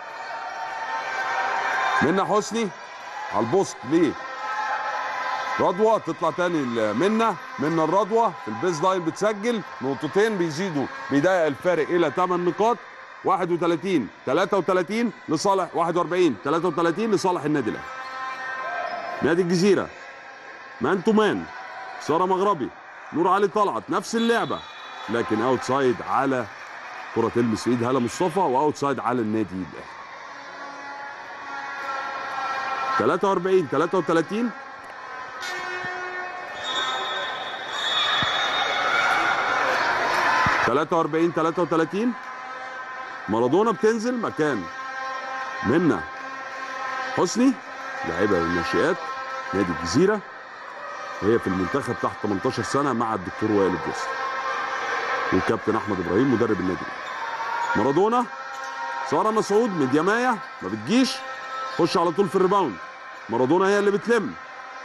منى حسني على البوست ليه رضوى تطلع تاني لمنى. منى الرضوى في البيز لاين بتسجل نقطتين بيزيدوا بيضيق الفارق الى ثمان نقاط. واحد وثلاثين ثلاثة وثلاثين لصالح واحد وأربعين ثلاثة وثلاثين لصالح النادي الاهلي. نادي الجزيره مان تو مان. ساره مغربي نور علي طلعت نفس اللعبه. لكن اوت سايد على كره تلمس ايد هاله مصطفى، واوت سايد على النادي الاهلي. ثلاثة وأربعين ثلاثة وثلاثين. ثلاثة وأربعين ثلاثة وثلاثين. مارادونا بتنزل مكان منى حسني لاعبه الناشئات نادي الجزيره، وهي في المنتخب تحت ثمانية عشر سنه مع الدكتور وائل الجسري والكابتن احمد ابراهيم مدرب النادي. مارادونا، ساره مسعود مديامايه ما بتجيش، خش على طول في الريباوند. مارادونا هي اللي بتلم،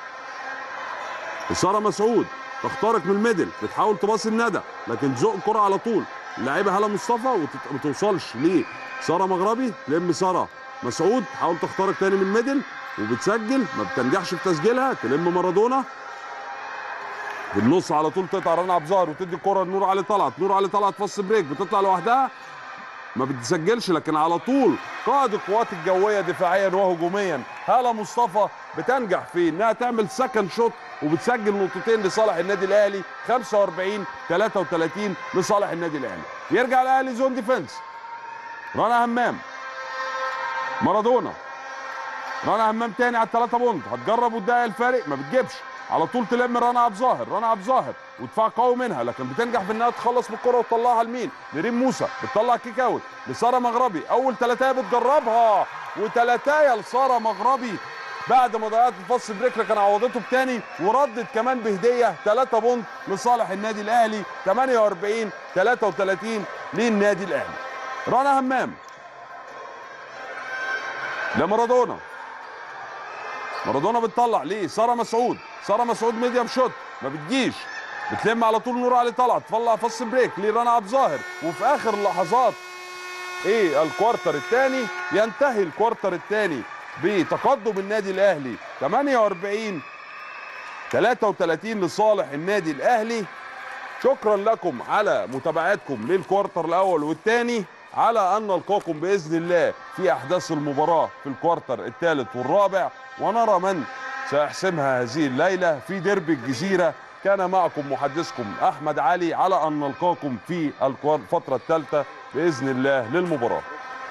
وساره مسعود تخترق من الميدل، بتحاول تباصي الندى لكن تزق الكره على طول اللاعبه هاله مصطفى وما توصلش لساره مغربي. تلم ساره مسعود تحاول تخترق تاني من الميدل وبتسجل، ما بتنجحش في تسجيلها. تلم مارادونا في النص على طول، تقطع رنا عبد الظاهر وتدي الكره لنور علي طلعت. نور علي طلعت فاست بريك، بتطلع لوحدها ما بتسجلش، لكن على طول قائد القوات الجويه دفاعيا وهجوميا هاله مصطفى بتنجح في انها تعمل سكند شوت وبتسجل نقطتين لصالح النادي الاهلي. خمسة وأربعين ثلاثة وثلاثين لصالح النادي الاهلي. يرجع الاهلي زون ديفنس. رنا همام، مارادونا، رنا همام تاني على الثلاثه بونت، هتجرب وتضايق الفارق ما بتجيبش، على طول تلم رنا عبد الظاهر. رنا عبد الظاهر ودفاع قوي منها، لكن بتنجح في انها تخلص بالكره وتطلعها لمين؟ لريم موسى. بتطلع كيك اوت لساره مغربي، اول ثلاثايه بتجربها وثلاثايه لساره مغربي بعد ما ضيعت الفاست بريك، لكن عوضته بتاني وردت كمان بهديه. ثلاثة بونت لصالح النادي الاهلي. ثمانية وأربعين ثلاثة وثلاثين للنادي الاهلي. رنا همام لمارادونا، مارادونا بتطلع ليه؟ ساره مسعود. ساره مسعود ميديم شوت ما بتجيش، بتلم على طول نور علي طلعت، تطلع فاست بريك لرنا عبد الظاهر. وفي اخر لحظات ايه الكوارتر الثاني ينتهي الكوارتر الثاني بتقدم النادي الاهلي ثمانية وأربعين ثلاثة وثلاثين لصالح النادي الاهلي. شكرا لكم على متابعتكم للكوارتر الاول والثاني، على ان نلقاكم باذن الله في احداث المباراه في الكوارتر الثالث والرابع، ونرى من سيحسمها هذه الليله في ديربي الجزيره. كان معكم محدثكم احمد علي، على ان نلقاكم في الفتره الثالثه باذن الله للمباراه.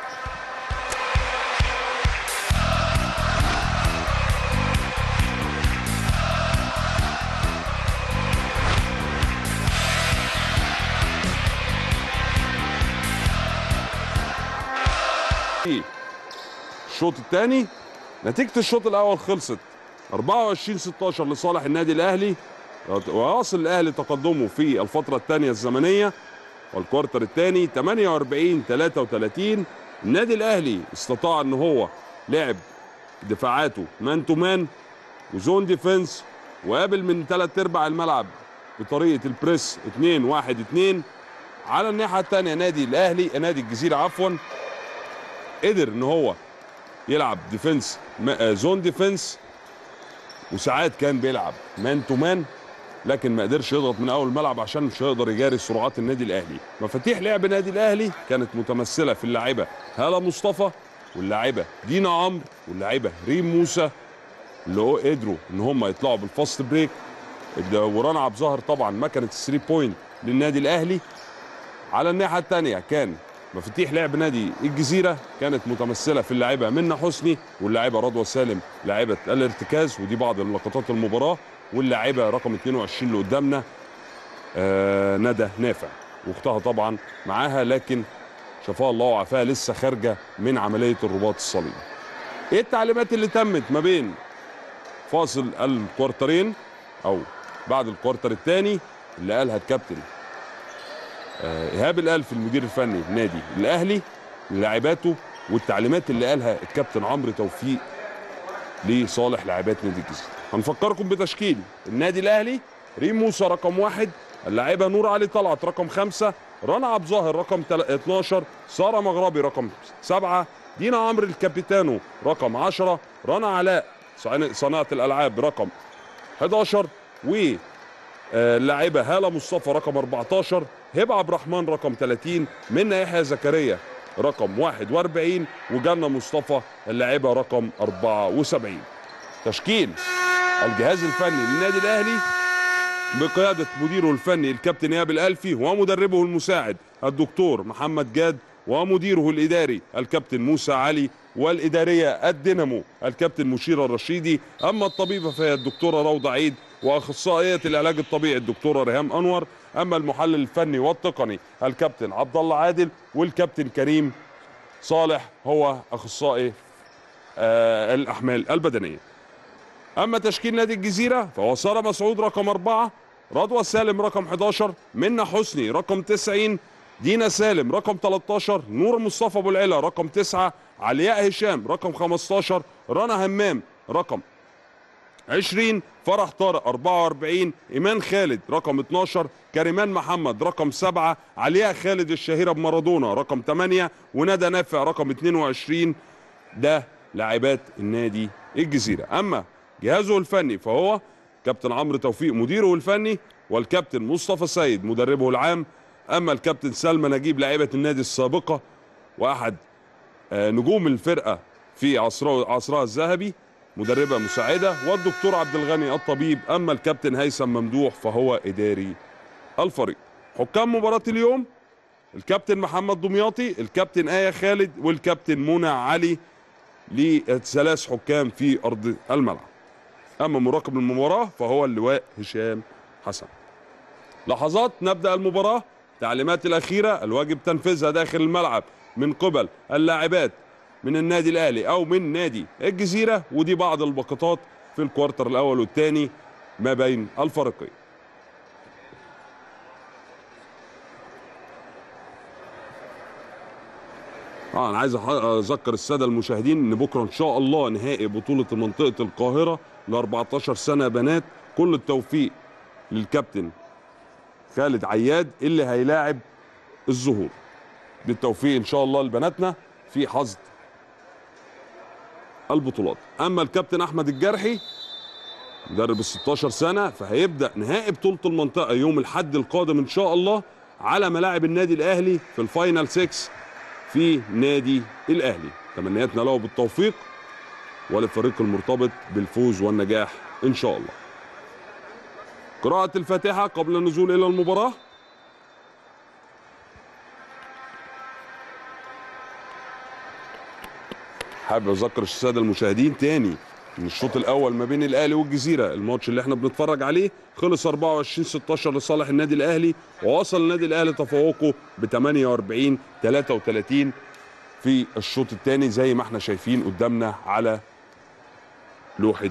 الشوط الثاني نتيجة الشوط الأول خلصت أربعة وعشرين ستاشر لصالح النادي الأهلي، ويواصل الأهلي تقدمه في الفترة الثانية الزمنية. والكوارتر الثاني ثمانية وأربعين ثلاثة وثلاثين. النادي الأهلي استطاع أن هو لعب دفاعاته مان تو مان وزون ديفنس، وقابل من ثلاث أرباع الملعب بطريقة البريس اثنين واحد اثنين. على الناحية الثانية نادي الأهلي نادي الجزيرة عفوا قدر ان هو يلعب ديفنس زون ديفنس، وساعات كان بيلعب مان تو مان، لكن ما قدرش يضغط من اول الملعب عشان مش هيقدر يجاري سرعات النادي الاهلي. مفاتيح لعب النادي الاهلي كانت متمثله في اللاعبه هاله مصطفى واللاعبه دينا عمرو واللاعبه ريم موسى، اللي هو قدروا ان هم يطلعوا بالفاست بريك. ورنا عبد الظاهر طبعا ما كانت الثري بوينت للنادي الاهلي. على الناحيه الثانيه كان مفاتيح لعب نادي الجزيره كانت متمثله في اللاعبه منى حسني واللاعبه رضوى سالم لاعبه الارتكاز، ودي بعض لقطات المباراه. واللاعبه رقم اثنين وعشرين اللي قدامنا آه ندى نافع، واختها طبعا معاها، لكن شفاها الله وعافاها لسه خارجه من عمليه الرباط الصليبي. ايه التعليمات اللي تمت ما بين فاصل الكوارترين او بعد الكوارتر الثاني اللي قالها الكابتن ايهاب الالف المدير الفني نادي الاهلي للاعباته، والتعليمات اللي قالها الكابتن عمرو توفيق لصالح لاعبات نادي الجزيره؟ هنفكركم بتشكيل النادي الاهلي. ريم موسى رقم واحد، اللاعبه نور علي طلعت رقم خمسة، رنا عبد الظاهر رقم اثناشر، ساره مغربي رقم سبعة، دينا عمرو الكابيتانو رقم عشرة، رنا علاء صانعه الالعاب رقم حداشر، و اللاعبه هاله مصطفى رقم أربعتاشر، هبه عبد الرحمن رقم ثلاثين، منى يحيى زكريا رقم واحد وأربعين، وجنة مصطفى اللاعبه رقم أربعة وسبعين. تشكيل الجهاز الفني للنادي الاهلي بقيادة مديره الفني الكابتن إيهاب الألفي ومدربه المساعد الدكتور محمد جاد ومديره الإداري الكابتن موسى علي والإدارية الدينامو الكابتن مشير الرشيدي. أما الطبيبة فهي الدكتورة روضة عيد وأخصائية العلاج الطبيعي الدكتورة ريهام أنور. أما المحلل الفني والتقني الكابتن عبد الله عادل والكابتن كريم صالح هو أخصائي آه الأحمال البدنية. أما تشكيل نادي الجزيرة فهو سارة مسعود رقم أربعة، رضوى سالم رقم حداشر، منى حسني رقم تسعين، دينا سالم رقم تلتاشر، نور مصطفى أبو العلا رقم تسعة، علياء هشام رقم خمستاشر، رنا همام رقم عشرين، فرح طارق أربعة وأربعين، إيمان خالد رقم اتناشر، كريمان محمد رقم سبعة، علياء خالد الشهيرة بمارادونا رقم تمانية، وندى نافع رقم اتنين وعشرين. ده لاعبات النادي الجزيرة. أما جهازه الفني فهو كابتن عمرو توفيق مديره الفني، والكابتن مصطفى سيد مدربه العام. أما الكابتن سلمى نجيب لاعبة النادي السابقة وأحد نجوم الفرقة في عصرها عصرها الذهبي مدربة مساعدة، والدكتور عبد الغني الطبيب. أما الكابتن هيثم ممدوح فهو إداري الفريق. حكام مباراة اليوم الكابتن محمد دمياطي، الكابتن آية خالد، والكابتن منى علي، لثلاث حكام في أرض الملعب. أما مراقب المباراة فهو اللواء هشام حسن. لحظات نبدأ المباراة. التعليمات الأخيرة الواجب تنفيذها داخل الملعب من قبل اللاعبات من النادي الأهلي أو من نادي الجزيرة، ودي بعض اللقطات في الكوارتر الأول والثاني ما بين الفريقين. اه انا عايز اذكر الساده المشاهدين ان بكره ان شاء الله نهائي بطوله منطقه القاهره ل أربعتاشر سنه بنات. كل التوفيق للكابتن خالد عياد اللي هيلاعب الزهور. بالتوفيق ان شاء الله لبناتنا في حصد البطولات. اما الكابتن احمد الجرحي مدرب ال ستاشر سنه فهيبدا نهائي بطوله المنطقه يوم الاحد القادم ان شاء الله على ملاعب النادي الاهلي في الفاينل ستة في نادي الاهلي. تمنياتنا له بالتوفيق وللفريق المرتبط بالفوز والنجاح ان شاء الله. قراءة الفاتحة قبل النزول الى المباراة. حابب اذكر الساده المشاهدين تاني ان الشوط الاول ما بين الاهلي والجزيره، الماتش اللي احنا بنتفرج عليه، خلص أربعة وعشرين ستاشر لصالح النادي الاهلي، ووصل النادي الاهلي تفوقه ب تمانية وأربعين تلاتة وتلاتين في الشوط الثاني زي ما احنا شايفين قدامنا على لوحه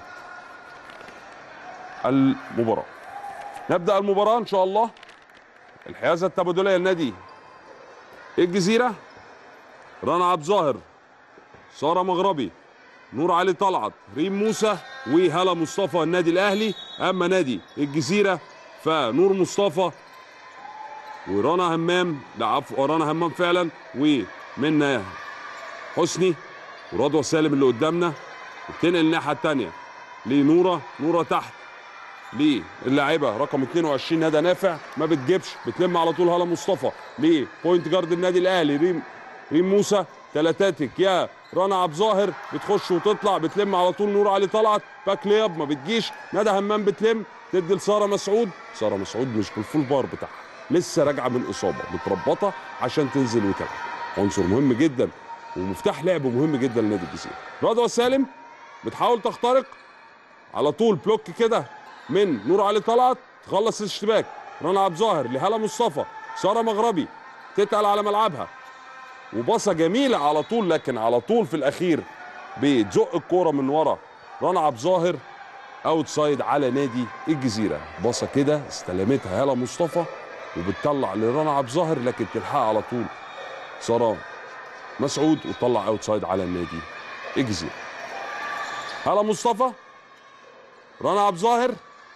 المباراه. نبدا المباراه ان شاء الله. الحيازه التبادليه لنادي الجزيره، رنا عبد الظاهر، ساره مغربي، نور علي طلعت، ريم موسى، وهلا مصطفى النادي الاهلي. اما نادي الجزيره فنور مصطفى ورنا همام، لا عفوا رنا همام فعلا، ومنى حسني ورضوى سالم اللي قدامنا. وبتنقل الناحيه الثانيه لنوره، نوره تحت للاعيبه رقم اتنين وعشرين ندى نافع، ما بتجيبش، بتلم على طول هلا مصطفى لبوينت جارد النادي الاهلي ريم ريم موسى. تلاتاتك يا رنا عبد الظاهر، بتخش وتطلع، بتلم على طول نور علي طلعت، باك لياب ما بتجيش، ندى همام بتلم، تدي لساره مسعود. ساره مسعود مش بالفول بار بتاعها، لسه راجعه من اصابه، متربطه عشان تنزل وتلعب. عنصر مهم جدا ومفتاح لعب مهم جدا لنادي الجزيره. رضوى سالم بتحاول تخترق على طول، بلوك كده من نور علي طلعت، تخلص الاشتباك. رنا عبد الظاهر لهلا مصطفى، ساره مغربي تتقل على ملعبها، وباصه جميله على طول، لكن على طول في الاخير بتزق الكوره من ورا رنا عبد الظاهر اوت سايد على نادي الجزيره. باصه كده استلمتها هلا مصطفى وبتطلع لرنا عبد الظاهر، لكن تلحقها على طول ساره مسعود وتطلع اوت سايد على النادي الجزيره. هلا مصطفى، رنا عبد الظاهر،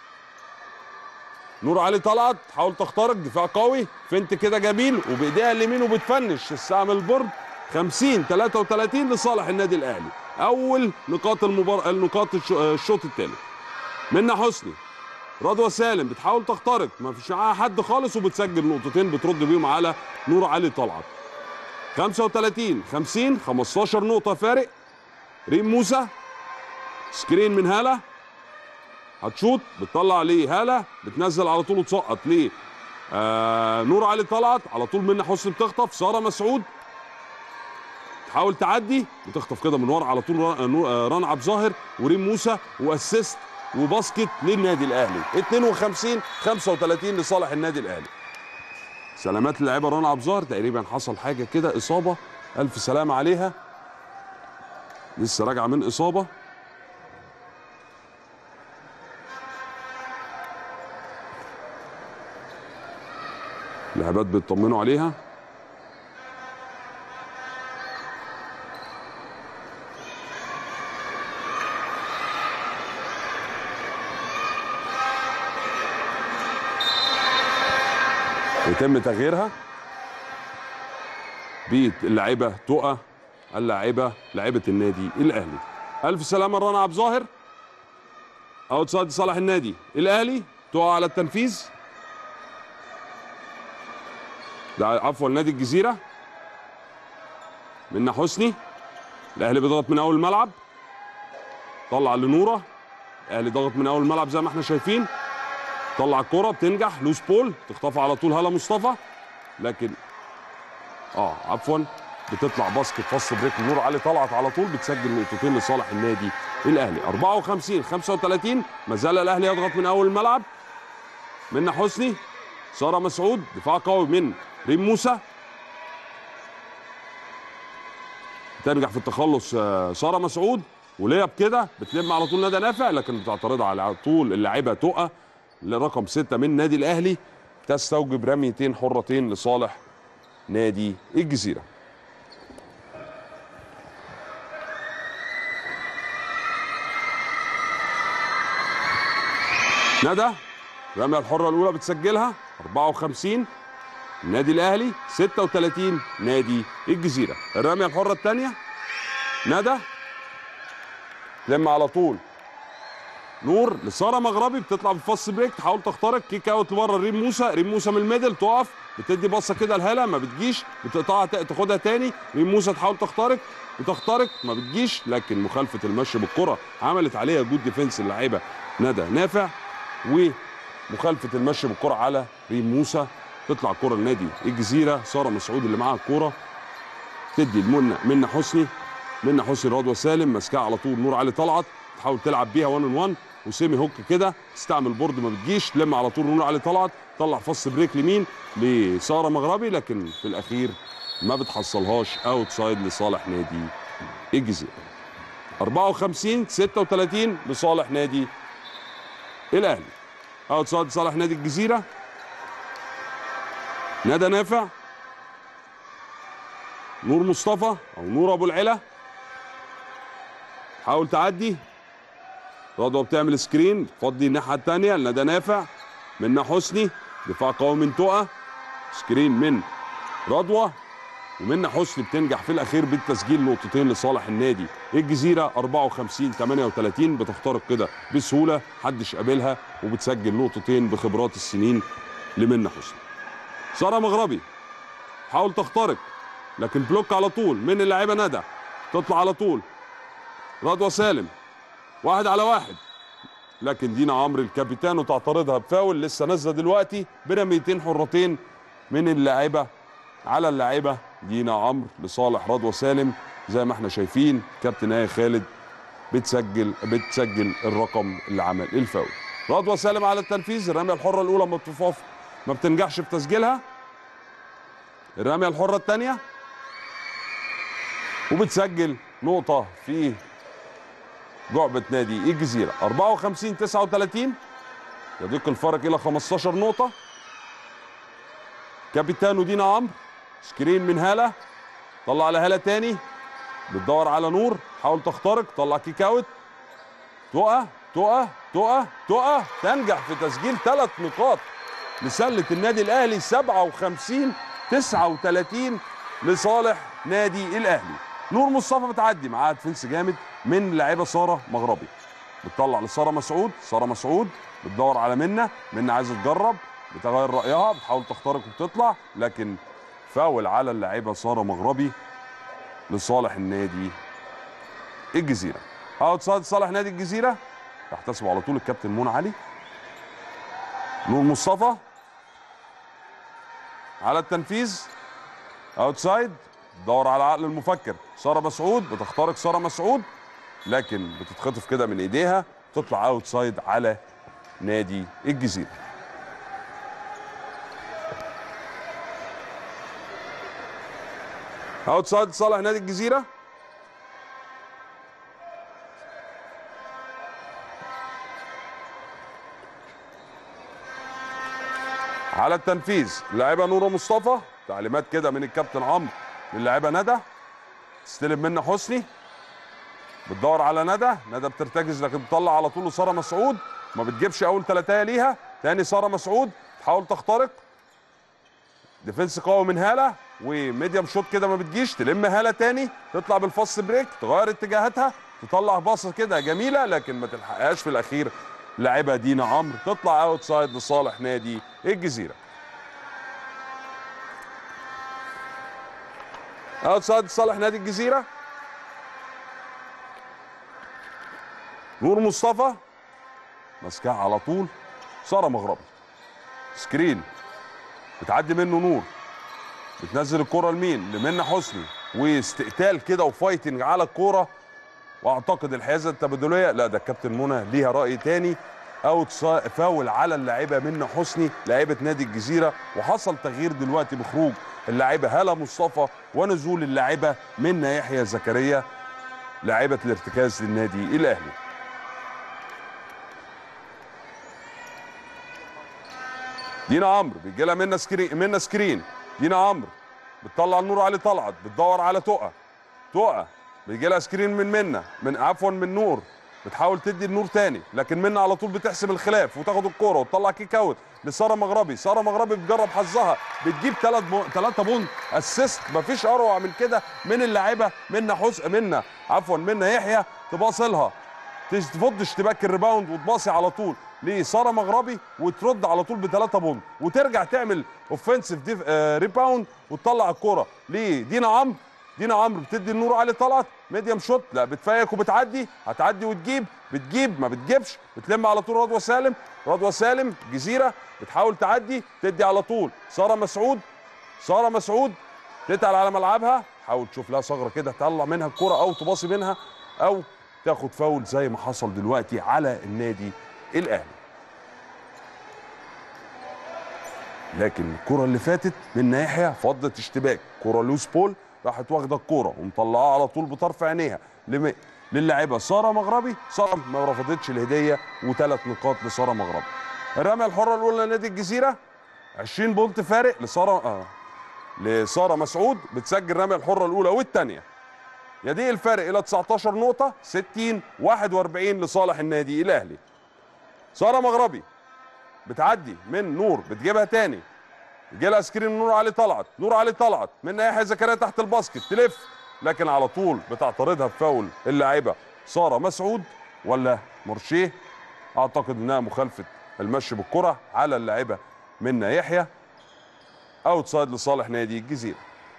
نور علي طلعت تحاول تخترق، دفاع قوي، فنت كده جميل وبايديها اليمين وبتفنش السهم البورد. خمسين تلاتة وتلاتين لصالح النادي الاهلي. اول نقاط المباراه، النقاط الشوط الثالث. منى حسني، رضوى سالم بتحاول تخترق، ما فيش معاها حد خالص وبتسجل نقطتين بترد بيهم على نور علي طلعت. خمسة وتلاتين خمسين، خمستاشر نقطه فارق. ريم موسى، سكرين من هاله، هتشوط بتطلع ليه هاله، بتنزل على طول وتسقط ليه آه نور علي طلعت، على طول منى حسني بتخطف، ساره مسعود تحاول تعدي بتخطف كده من ورا على طول رنا عبد الظاهر وريم موسى، واسيست وباسكت للنادي الاهلي. اتنين وخمسين خمسة وتلاتين لصالح النادي الاهلي. سلامات اللاعبه رنا عبد الظاهر، تقريبا حصل حاجه كده اصابه، الف سلامه عليها، لسه راجعه من اصابه. لاعبات بيطمنوا عليها. يتم تغييرها باللاعبه تقى اللاعبه لاعبه النادي الاهلي. الف سلامه رنا عبد الظاهر. اوتسايد صالح النادي الاهلي، تقى على التنفيذ. ده عفوا نادي الجزيره. منى حسني، الاهلي بيضغط من اول الملعب، طلع لنوره، الاهلي ضغط من اول الملعب زي ما احنا شايفين، طلع الكرة بتنجح لوس بول، تخطفها على طول هالة مصطفى، لكن اه عفوا بتطلع باسكت فص بريك نور علي طلعت على طول، بتسجل نقطتين لصالح النادي الاهلي. اربعة وخمسين خمسة وتلاتين، ما زال الاهلي يضغط من اول الملعب. منى حسني، ساره مسعود، دفاع قوي من ريم موسى، تنجح في التخلص ساره مسعود، وليا بكده بتلم على طول ندى نافع، لكن بتعترضها على طول اللاعبه تقى لرقم ستة من نادي الاهلي، تستوجب رميتين حرتين لصالح نادي الجزيره. ندى الرميه الحره الاولى بتسجلها. اربعة وخمسين النادي الاهلي، ستة وتلاتين نادي الجزيره. الرميه الحره الثانيه ندى لما على طول نور لساره مغربي، بتطلع بفص بريك تحاول تخترق، كيك اوت لبره ريم موسى، ريم موسى من الميدل تقف، بتدي بصه كده لهاله ما بتجيش، بتقطعها تاخدها تاني، ريم موسى تحاول تخترق بتخترق ما بتجيش، لكن مخالفه المشي بالكره عملت عليها جود ديفنس اللاعيبه ندى نافع، ومخالفه المشي بالكره على ريم موسى. تطلع كره لنادي الجزيره، ساره مسعود اللي معاها الكوره تدي لمنى منى حسني، منى حسني رضوى سالم ماسكاها على طول نور علي طلعت، تحاول تلعب بيها واحد اون واحد وسيمي هوك كده، تستعمل بورد ما بتجيش، لما على طول نور علي طلعت، طلع فص بريك لمين لساره مغربي، لكن في الاخير ما بتحصلهاش، اوت سايد لصالح نادي الجزيره. اربعة وخمسين ستة وتلاتين لصالح نادي الاهلي. اوت سايد لصالح نادي الجزيره. ندى نافع، نور مصطفى او نور ابو العلا حاول تعدي، رضوى بتعمل سكرين تفضي الناحيه الثانيه لندى نافع، منى حسني دفاع قوي من تقى، سكرين من رضوى، ومنى حسني بتنجح في الاخير بالتسجيل نقطتين لصالح النادي الجزيره. اربعة وخمسين تمانية وتلاتين بتخترق كده بسهوله محدش قابلها، وبتسجل نقطتين بخبرات السنين لمنى حسني. ساره مغربي حاول تخترق، لكن بلوك على طول من اللاعبه ندى، تطلع على طول رضوى سالم واحد على واحد، لكن دينا عمرو الكابيتانو تعترضها بفاول، لسه نازله دلوقتي برميتين حرتين من اللاعبه على اللاعبه دينا عمرو لصالح رضوى سالم. زي ما احنا شايفين كابتن ايه خالد بتسجل بتسجل الرقم اللي عمل الفاول. رضوى سالم على التنفيذ، الرميه الحره الاولى ما بتفوف ما بتنجحش في تسجيلها، الرميه الحره الثانيه وبتسجل نقطه في جعبة نادي الجزيرة. اربعة وخمسين تسعة وتلاتين يضيق الفرق إلى خمستاشر نقطة. كابيتانو دينا عمرو سكرين من هالة، طلع على هالة تاني، بتدور على نور، حاول تخترق، طلع كيك اوت، تقى تقى تقى تقى تنجح في تسجيل ثلاث نقاط لسلة النادي الأهلي. سبعة وخمسين تسعة وتلاتين لصالح نادي الأهلي. نور مصطفى بتعدي معاها ديفنس جامد من لاعبه ساره مغربي، بتطلع لساره مسعود، ساره مسعود بتدور على منى، منى عايزه تجرب، بتغير رايها، بتحاول تخترق وبتطلع، لكن فاول على اللاعبه ساره مغربي لصالح النادي الجزيره. اوت سايد صالح نادي الجزيره. يحتسب على طول الكابتن منى علي. نور مصطفى على التنفيذ اوتسايد، تدور على عقل المفكر ساره مسعود، بتخترق ساره مسعود لكن بتتخطف كده من ايديها، تطلع اوتسايد على نادي الجزيره. اوتسايد لصالح نادي الجزيره. على التنفيذ اللاعبه نوره مصطفى، تعليمات كده من الكابتن عمرو للاعبه ندى. تستلم منها حسني، بتدور على ندى، ندى بترتكز لكن بتطلع على طول لساره مسعود، ما بتجيبش اول ثلاثيه ليها. تاني ساره مسعود تحاول تخترق، ديفنس قوي من هاله وميديم شوت كده ما بتجيش، تلم هاله تاني، تطلع بالفاست بريك، تغير اتجاهاتها، تطلع باصه كده جميله لكن ما تلحقهاش في الاخير لاعبه دينا عمرو، تطلع اوتسايد لصالح نادي الجزيره. اوتسايد لصالح نادي الجزيره. نور مصطفى ماسكاها على طول ساره مغربي، سكرين بتعدي منه نور، بتنزل الكره لمين؟ لمنى حسني، واستقتال كده وفايتنج على الكوره، واعتقد الحيازه التبادليه لا ده الكابتن منى ليها راي تاني. اوت فاول على اللاعبه منى حسني لاعبه نادي الجزيره، وحصل تغيير دلوقتي بخروج اللاعبه هاله مصطفى ونزول اللاعبه منى يحيى زكريا لاعبه الارتكاز للنادي الاهلي. دينا عمرو بيجي لها منى سكرين، منى سكرين، دينا عمرو بتطلع النور علي طلعت، بتدور على تقى، تقى بيجي لها سكرين من منى، من عفوا من نور، بتحاول تدي النور تاني لكن منى على طول بتحسب الخلاف وتاخد الكوره وتطلع كيك اوت لساره مغربي. ساره مغربي بتجرب حظها، بتجيب ثلاث ثلاثه بونت اسيست، مفيش اروع من كده من اللاعبه منى حس منى عفوا منى يحيى، تباصي لها تفض اشتباك الريباوند وتباصي على طول لساره مغربي وترد على طول بثلاثه بونت، وترجع تعمل اوفنسيف آه ريباوند وتطلع الكوره لدينا عمرو. دينا عمرو بتدي النور علي طلعت ميديم شوت، لا بتفيك وبتعدي، هتعدي وتجيب، بتجيب ما بتجيبش، بتلم على طول رضوى سالم. رضوى سالم جزيره بتحاول تعدي، تدي على طول ساره مسعود. ساره مسعود تتقل على ملعبها، حاول تشوف لها ثغره كده تطلع منها الكوره او تباصي منها او تاخد فاول زي ما حصل دلوقتي على النادي الاهلي. لكن الكره اللي فاتت من يحيى فضت اشتباك، كره لوس بول راحت واخده الكوره ومطلعاها على طول بطرف عينيها لم... للاعبه ساره مغربي. ساره ما رفضتش الهديه وثلاث نقاط لساره مغربي. الرميه الحره الاولى لنادي الجزيره عشرين بونت فارق لساره آه. لساره مسعود، بتسجل الرميه الحره الاولى والثانيه، يضيق الفارق الى تسعتاشر نقطه، ستين واحد واربعين لصالح النادي الاهلي. ساره مغربي بتعدي من نور، بتجيبها تاني، يجي لها سكرين نور علي طلعت، نور علي طلعت منى يحيى زكريا تحت الباسكت، تلف لكن على طول بتعترضها بفاول اللاعبه ساره مسعود ولا مرشيه، اعتقد انها مخالفه المشي بالكره على اللاعبه منى يحيى. اوتسايد لصالح نادي الجزيره.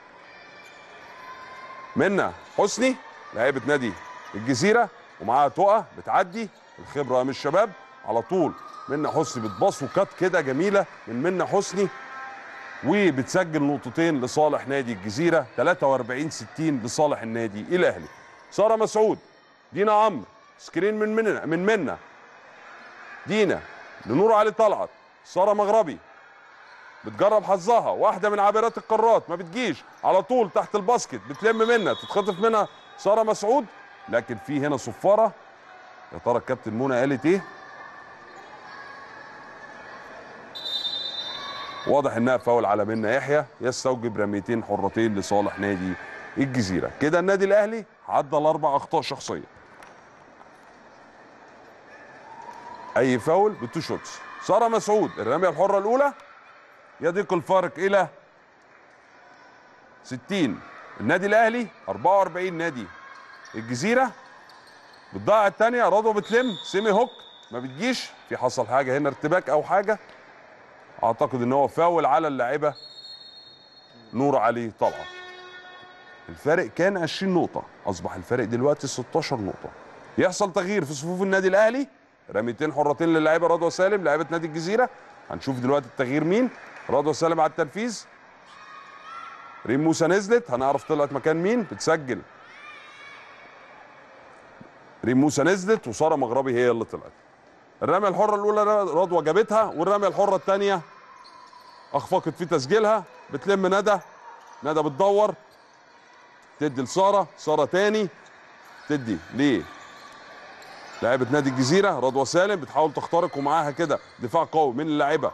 منى حسني لاعبه نادي الجزيره ومعاها تقى بتعدي، الخبره من الشباب على طول. منى حسني بتباص وكات كده جميله من منى حسني وبتسجل نقطتين لصالح نادي الجزيره، تلاتة واربعين ستين لصالح النادي الاهلي. ساره مسعود، دينا عمرو، سكرين من منى من منى دينا لنور علي طلعت، ساره مغربي بتجرب حظها، واحده من عابرات القارات ما بتجيش، على طول تحت الباسكت بتلم منها، تتخطف منها ساره مسعود لكن في هنا صفاره. يا ترى الكابتن منى قالت ايه؟ واضح انها فاول على منى يحيى، يستوجب رميتين حرتين لصالح نادي الجزيره. كده النادي الاهلي عدى الاربع اخطاء شخصيه. اي فاول بتو شوتس. ساره مسعود الرميه الحره الاولى يضيق الفارق الى ستين، النادي الاهلي اربعة واربعين نادي الجزيره. بالضاعه الثانيه رضوى بتلم سيمي هوك ما بتجيش، في حصل حاجه هنا ارتباك او حاجه، اعتقد ان هو فاول على اللاعبه نور علي طلعت. الفارق كان عشرين نقطه، اصبح الفارق دلوقتي ستاشر نقطه. يحصل تغيير في صفوف النادي الاهلي، رميتين حرتين للاعيبه رضوى سالم لاعيبه نادي الجزيره. هنشوف دلوقتي التغيير مين. رضوى سالم على التنفيذ، ريم موسى نزلت، هنعرف طلعت مكان مين. بتسجل ريم موسى نزلت وساره مغربي هي اللي طلعت. الرميه الحره الاولى رضوى جابتها، والرميه الحره الثانيه اخفقت في تسجيلها. بتلم ندى، ندى بتدور تدي لساره، ساره تاني تدي ليه لاعبه نادي الجزيره رضوى سالم. بتحاول تخترق ومعاها كده دفاع قوي من اللاعبه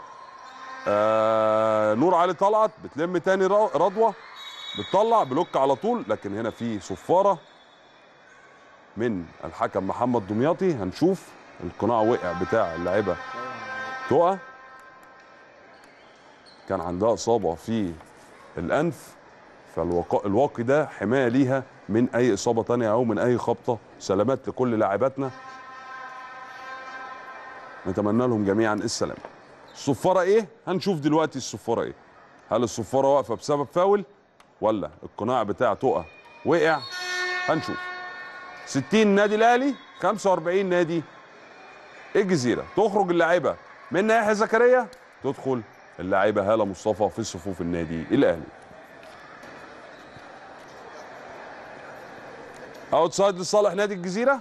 آه نور علي طلعت. بتلم تاني رضوى، بتطلع بلوك على طول، لكن هنا في صفاره من الحكم محمد دمياطي. هنشوف القناع وقع بتاع اللاعبه تقى، كان عندها اصابه في الانف، فالواقي ده حمايه ليها من اي اصابه ثانيه او من اي خبطه. سلامات لكل لاعباتنا، نتمنى لهم جميعا السلامه. الصفاره ايه؟ هنشوف دلوقتي الصفاره ايه. هل الصفاره واقفه بسبب فاول ولا القناع بتاع تقى وقع؟ هنشوف. ستين نادي الاهلي، خمسة وأربعين نادي الجزيره. تخرج اللاعبه من يحيى زكريا، تدخل اللاعبه هاله مصطفى في صفوف النادي الاهلي. اوتسايد لصالح نادي الجزيره.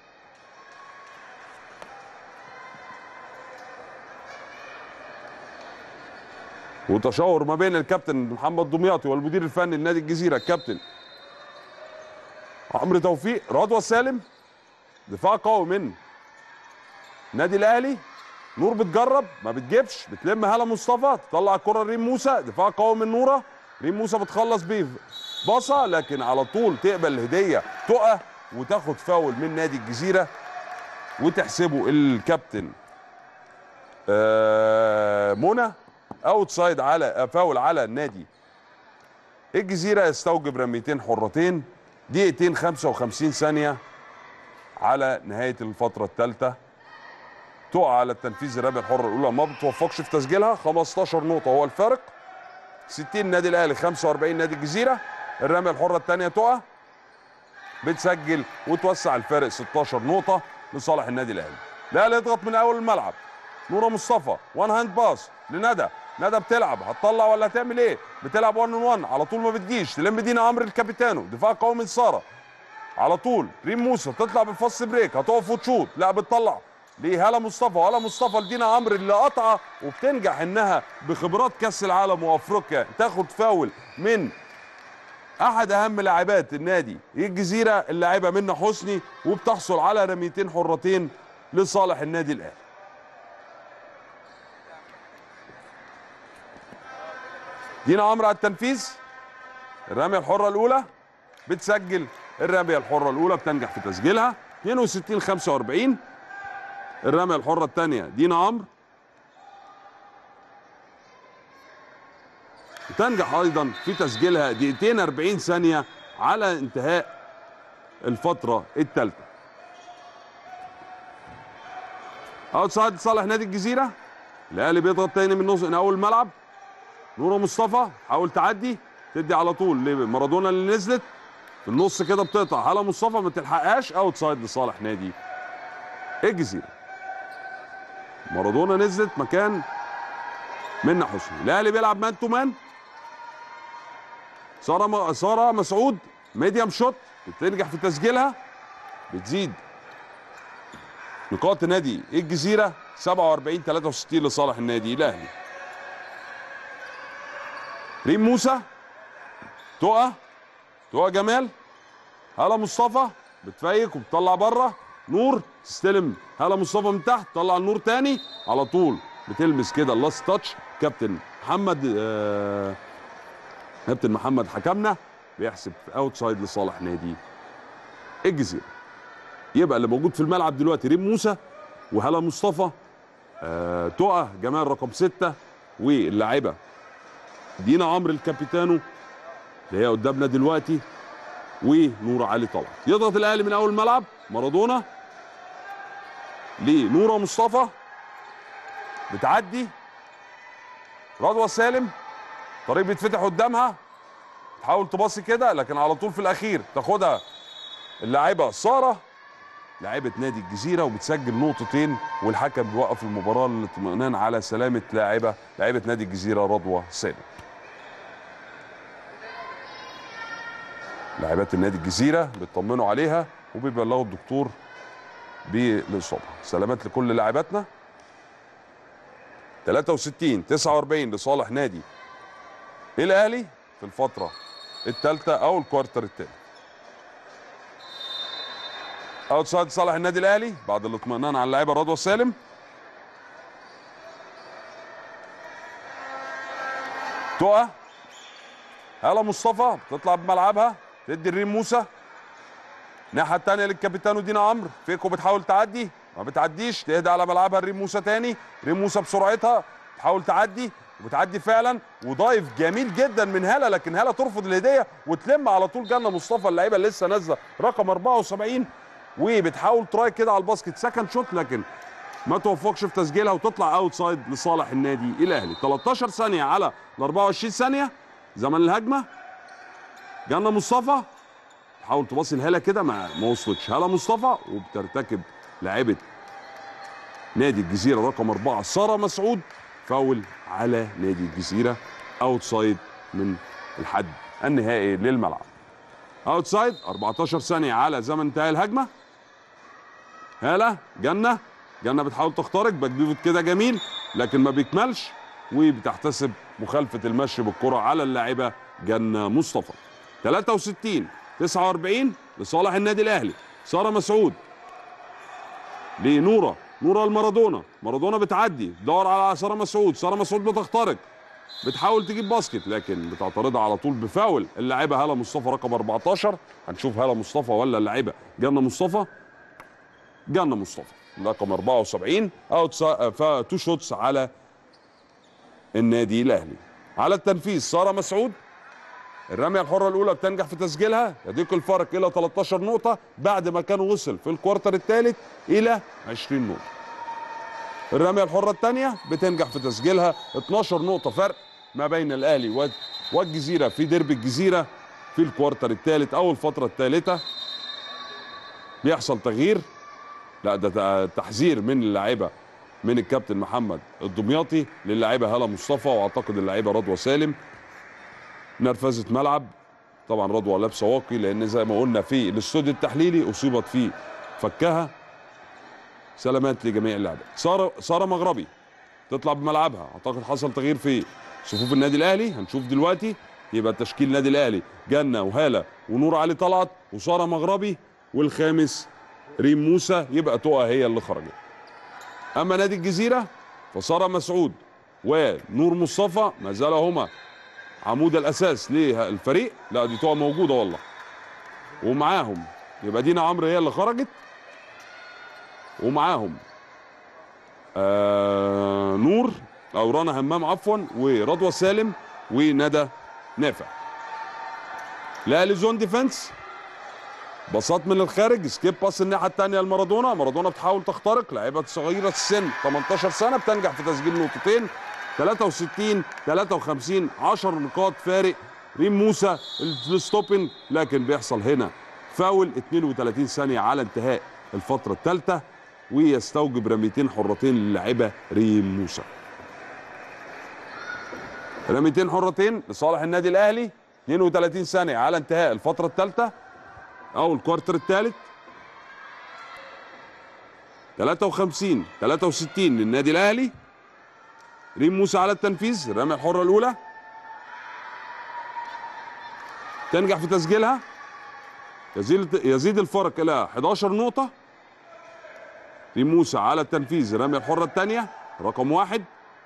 وتشاور ما بين الكابتن محمد دمياطي والمدير الفني لنادي الجزيره الكابتن عمرو توفيق. رضوى سالم دفاع قوي من نادي الاهلي. نور بتجرب ما بتجيبش، بتلم هاله مصطفى، تطلع الكره لريم موسى، دفاع قوي من نوره. ريم موسى بتخلص بيه باصه، لكن على طول تقبل الهديه تقى وتاخد فاول من نادي الجزيره وتحسبه الكابتن آه منى اوت سايد على فاول على النادي الجزيره. يستوجب رميتين حرتين، دقيقتين خمسة وخمسين ثانيه على نهايه الفتره الثالثه. تقع على التنفيذ الرميه الحره الاولى، ما بتوفقش في تسجيلها. خمستاشر نقطه هو الفارق. ستين نادي الاهلي، خمسة وأربعين نادي الجزيره. الرميه الحره الثانيه تقع، بتسجل وتوسع الفارق ستاشر نقطه لصالح النادي الاهلي. الاهلي يضغط من اول الملعب. نوره مصطفى وان هاند باس لندى، ندى بتلعب، هتطلع ولا هتعمل ايه؟ بتلعب واحد اون واحد على طول، ما بتجيش. تلم دينا عمرو الكابيتانو، دفاع قوي من ساره على طول. ريم موسى تطلع بالفاست بريك، هتقف وتشوط، لا بتطلع لهاله مصطفى، وهاله مصطفى لدينا عمرو اللي قطعه، وبتنجح انها بخبرات كاس العالم وافريقيا تاخد فاول من احد اهم لاعبات النادي الجزيره اللاعبه منى حسني، وبتحصل على رميتين حرتين لصالح النادي الاهلي. دينا عمرو على التنفيذ. الرميه الحره الاولى بتسجل، الرميه الحره الاولى بتنجح في تسجيلها اتنين وستين خمسة وأربعين. الرميه الحره الثانيه دينا عمرو وتنجح ايضا في تسجيلها دقيقتين أربعين ثانيه على انتهاء الفتره الثالثه. اوتسايد لصالح نادي الجزيره. الاهلي بيضغط تاني من نص من اول الملعب. نوره مصطفى حاول تعدي، تدي على طول لمارادونا اللي نزلت في النص كده، بتقطع هاله مصطفى ما تلحقهاش. اوتسايد لصالح نادي الجزيره. مارادونا نزلت مكان منى حسني. الاهلي بيلعب مان تو مان. ساره ساره مسعود ميديم شوت، بتنجح في تسجيلها، بتزيد نقاط نادي الجزيره سبعة وأربعين ثلاثة وستين لصالح النادي الاهلي. ريم موسى تقى تقى جمال، هاله مصطفى بتفيك وبتطلع بره. نور تستلم هاله مصطفى من تحت، تطلع النور تاني على طول، بتلمس كده اللاست تاتش. كابتن محمد آه كابتن محمد حكمنا بيحسب اوتسايد لصالح نادي الجزيره. يبقى اللي موجود في الملعب دلوقتي ريم موسى وهاله مصطفى، آه تقى جمال رقم ستة، واللاعبه دينا عمرو الكابيتانو اللي هي قدامنا دلوقتي، ونور علي طلعت. يضغط الاهلي من اول الملعب. مارادونا لنوره مصطفى، بتعدي رضوى سالم، طريق بيتفتح قدامها، تحاول تباصي كده، لكن على طول في الاخير تاخدها اللاعبه ساره لاعبه نادي الجزيره وبتسجل نقطتين، والحكم بيوقف المباراه للاطمئنان على سلامه لاعبه لاعبه نادي الجزيره رضوى سالم. لاعبات النادي الجزيره بيطمنوا عليها وبيبلغوا الدكتور بالاصابه. سلامات لكل لاعباتنا. ثلاثة وستين تسعة وأربعين لصالح نادي الاهلي في الفتره الثالثه او الكوارتر الثالث. اوتسايد صالح النادي الاهلي بعد الاطمئنان على اللاعبه رضوى سالم. تقى هالة مصطفى بتطلع بملعبها تدي الريم موسى. الناحيه الثانيه للكابيتانو دينا عمرو. فيكو بتحاول تعدي ما بتعديش، تهدى على ملعبها الريم موسى تاني. ريم موسى بسرعتها تحاول تعدي وبتعدي فعلا، ودايف جميل جدا من هالة، لكن هالة ترفض الهديه وتلم على طول جنة مصطفى اللعيبه اللي لسه نازله رقم أربعة وسبعين، وبتحاول تراي كده على الباسكت سكند شوت لكن ما توفقش في تسجيلها وتطلع اوتسايد لصالح النادي الاهلي. ثلاثة عشر ثانيه على ال أربعة وعشرين ثانيه زمن الهجمه. جنة مصطفى تحاول تباصي لهالة كده ما ما وصلتش. هالة مصطفى وبترتكب لاعبه نادي الجزيره رقم أربعة ساره مسعود فاول على نادي الجزيره. اوتسايد من الحد النهائي للملعب. اوتسايد أربعة عشر ثانيه على زمن انتهاء الهجمه. هالة جنة جنة بتحاول تخترق باك بيفوت كده جميل لكن ما بيكملش، وبتحتسب مخالفه المشي بالكره على اللاعبه جنة مصطفى. ثلاثة وستين تسعة وأربعين لصالح النادي الاهلي. ساره مسعود لنوره، نوره المارادونا، مارادونا بتعدي تدور على ساره مسعود، ساره مسعود بتخترق بتحاول تجيب باسكت لكن بتعترضها على طول بفاول اللاعبه هالة مصطفى رقم أربعة عشر. هنشوف هالة مصطفى ولا اللاعبه جنة مصطفى. جنة مصطفى رقم أربعة وسبعين. اوت تو شوتس على النادي الاهلي. على التنفيذ ساره مسعود. الرميه الحره الاولى بتنجح في تسجيلها، يضيق الفرق الى ثلاثة عشر نقطه بعد ما كان وصل في الكوارتر الثالث الى عشرين نقطه. الرميه الحره الثانيه بتنجح في تسجيلها، اثناشر نقطه فرق ما بين الاهلي والجزيره في ديربي الجزيره في الكوارتر الثالث او الفتره الثالثه. بيحصل تغيير، لا ده تحذير من اللاعيبه من الكابتن محمد الدمياطي للاعيبه هالة مصطفى واعتقد اللاعيبه رضوى سالم. نرفزه ملعب طبعا، رضوى لابسه واقي لان زي ما قلنا في الاستوديو التحليلي اصيبت في فكها. سلامات لجميع اللاعبين. ساره ساره مغربي تطلع بملعبها، اعتقد حصل تغيير في صفوف النادي الاهلي هنشوف دلوقتي. يبقى تشكيل النادي الاهلي جنة وهالة ونور علي طلعت وساره مغربي والخامس ريم موسى، يبقى تقى هي اللي خرجت. اما نادي الجزيره فساره مسعود ونور مصطفى ما زال هما عمود الاساس للفريق. لا دي تقى موجوده والله ومعاهم، يبقى دينا عمرو هي اللي خرجت ومعاهم آه نور او رنا همام عفوا ورضوى سالم وندى نافع. الاهلي زون ديفنس، باصات من الخارج، سكيب باس الناحيه الثانيه لمارادونا. مارادونا بتحاول تخترق، لاعيبه صغيره السن ثمانية عشر سنه بتنجح في تسجيل نقطتين. ثلاثة وستين ثلاثة وخمسين عشر نقاط فارق. ريم موسى الستوبنج لكن بيحصل هنا فاول. اثنين وثلاثين ثانيه على انتهاء الفتره الثالثه ويستوجب رميتين حرتين للاعبه ريم موسى. رميتين حرتين لصالح النادي الاهلي. اثنين وثلاثين ثانيه على انتهاء الفتره الثالثه او الكوارتر الثالث. ثلاثة وخمسين ثلاثة وستين للنادي الاهلي. ريم موسى على التنفيذ. الرميه الحره الاولى تنجح في تسجيلها، يزيد يزيد الفرق الى احد عشر نقطه. ريم موسى على التنفيذ. الرميه الحره الثانيه رقم واحد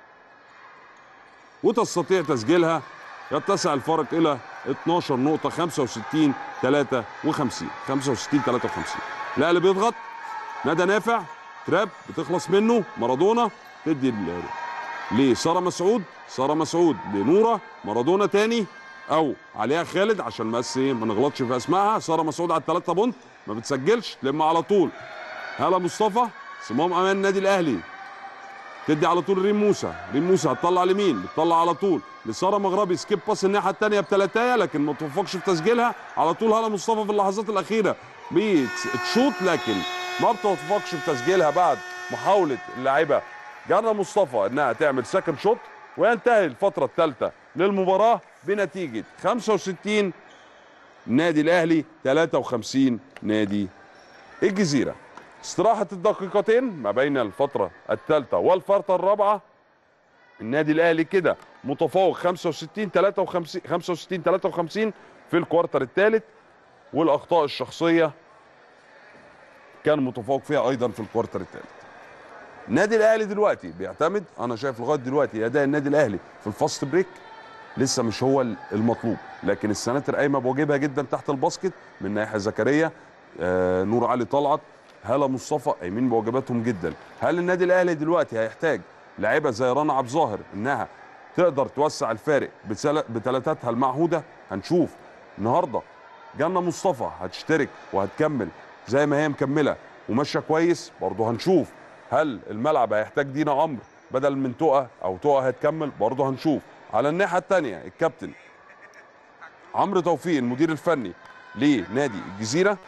وتستطيع تسجيلها، يتسع الفرق الى اثناشر نقطه. خمسة وستين ثلاثة وخمسين خمسة وستين ثلاثة وخمسين. الاهلي بيضغط. ندى نافع تراب بتخلص منه. مارادونا تدي لساره مسعود. ساره مسعود لنوره. مارادونا تاني او عليها خالد عشان بس ايه ما نغلطش في اسمائها. ساره مسعود على الثلاثه بونت ما بتسجلش، تلم على طول هالة مصطفى. صمام امان النادي الاهلي تدي على طول ريم موسى. ريم موسى هتطلع لمين؟ بتطلع على طول لساره مغربي. سكيب باس الناحيه الثانيه بثلاثايه لكن ما توفقش في تسجيلها. على طول هالة مصطفى في اللحظات الاخيره بتشوط لكن ما بتوفقش في تسجيلها بعد محاوله اللاعبه جنى مصطفى انها تعمل سكند شوت، وينتهي الفتره الثالثه للمباراه بنتيجه خمسة وستين نادي الاهلي ثلاثة وخمسين نادي الجزيره. استراحه الدقيقتين ما بين الفتره الثالثه والفتره الرابعه. النادي الاهلي كده متفوق خمسة وستين ثلاثة وخمسين خمسة وستين ثلاثة وخمسين في الكوارتر الثالث، والاخطاء الشخصيه كان متفوق فيها ايضا في الكوارتر الثالث. النادي الاهلي دلوقتي بيعتمد، انا شايف لغايه دلوقتي اداء النادي الاهلي في الفاست بريك لسه مش هو المطلوب، لكن السناتر قايمه بواجبها جدا تحت الباسكت من ناحيه زكريا، آه نور علي طلعت، هاله مصطفى قايمين بواجباتهم جدا. هل النادي الاهلي دلوقتي هيحتاج لاعيبه زي رنا عبد الظاهر انها تقدر توسع الفارق بثلاثاتها المعهوده؟ هنشوف النهارده. جنى مصطفى هتشترك وهتكمل زي ما هي مكمله وماشيه كويس، برضه هنشوف. هل الملعب هيحتاج دينا عمرو بدل من تقى او تقى هتكمل؟ برضه هنشوف. على الناحيه الثانيه الكابتن عمرو توفيق المدير الفني لنادي الجزيره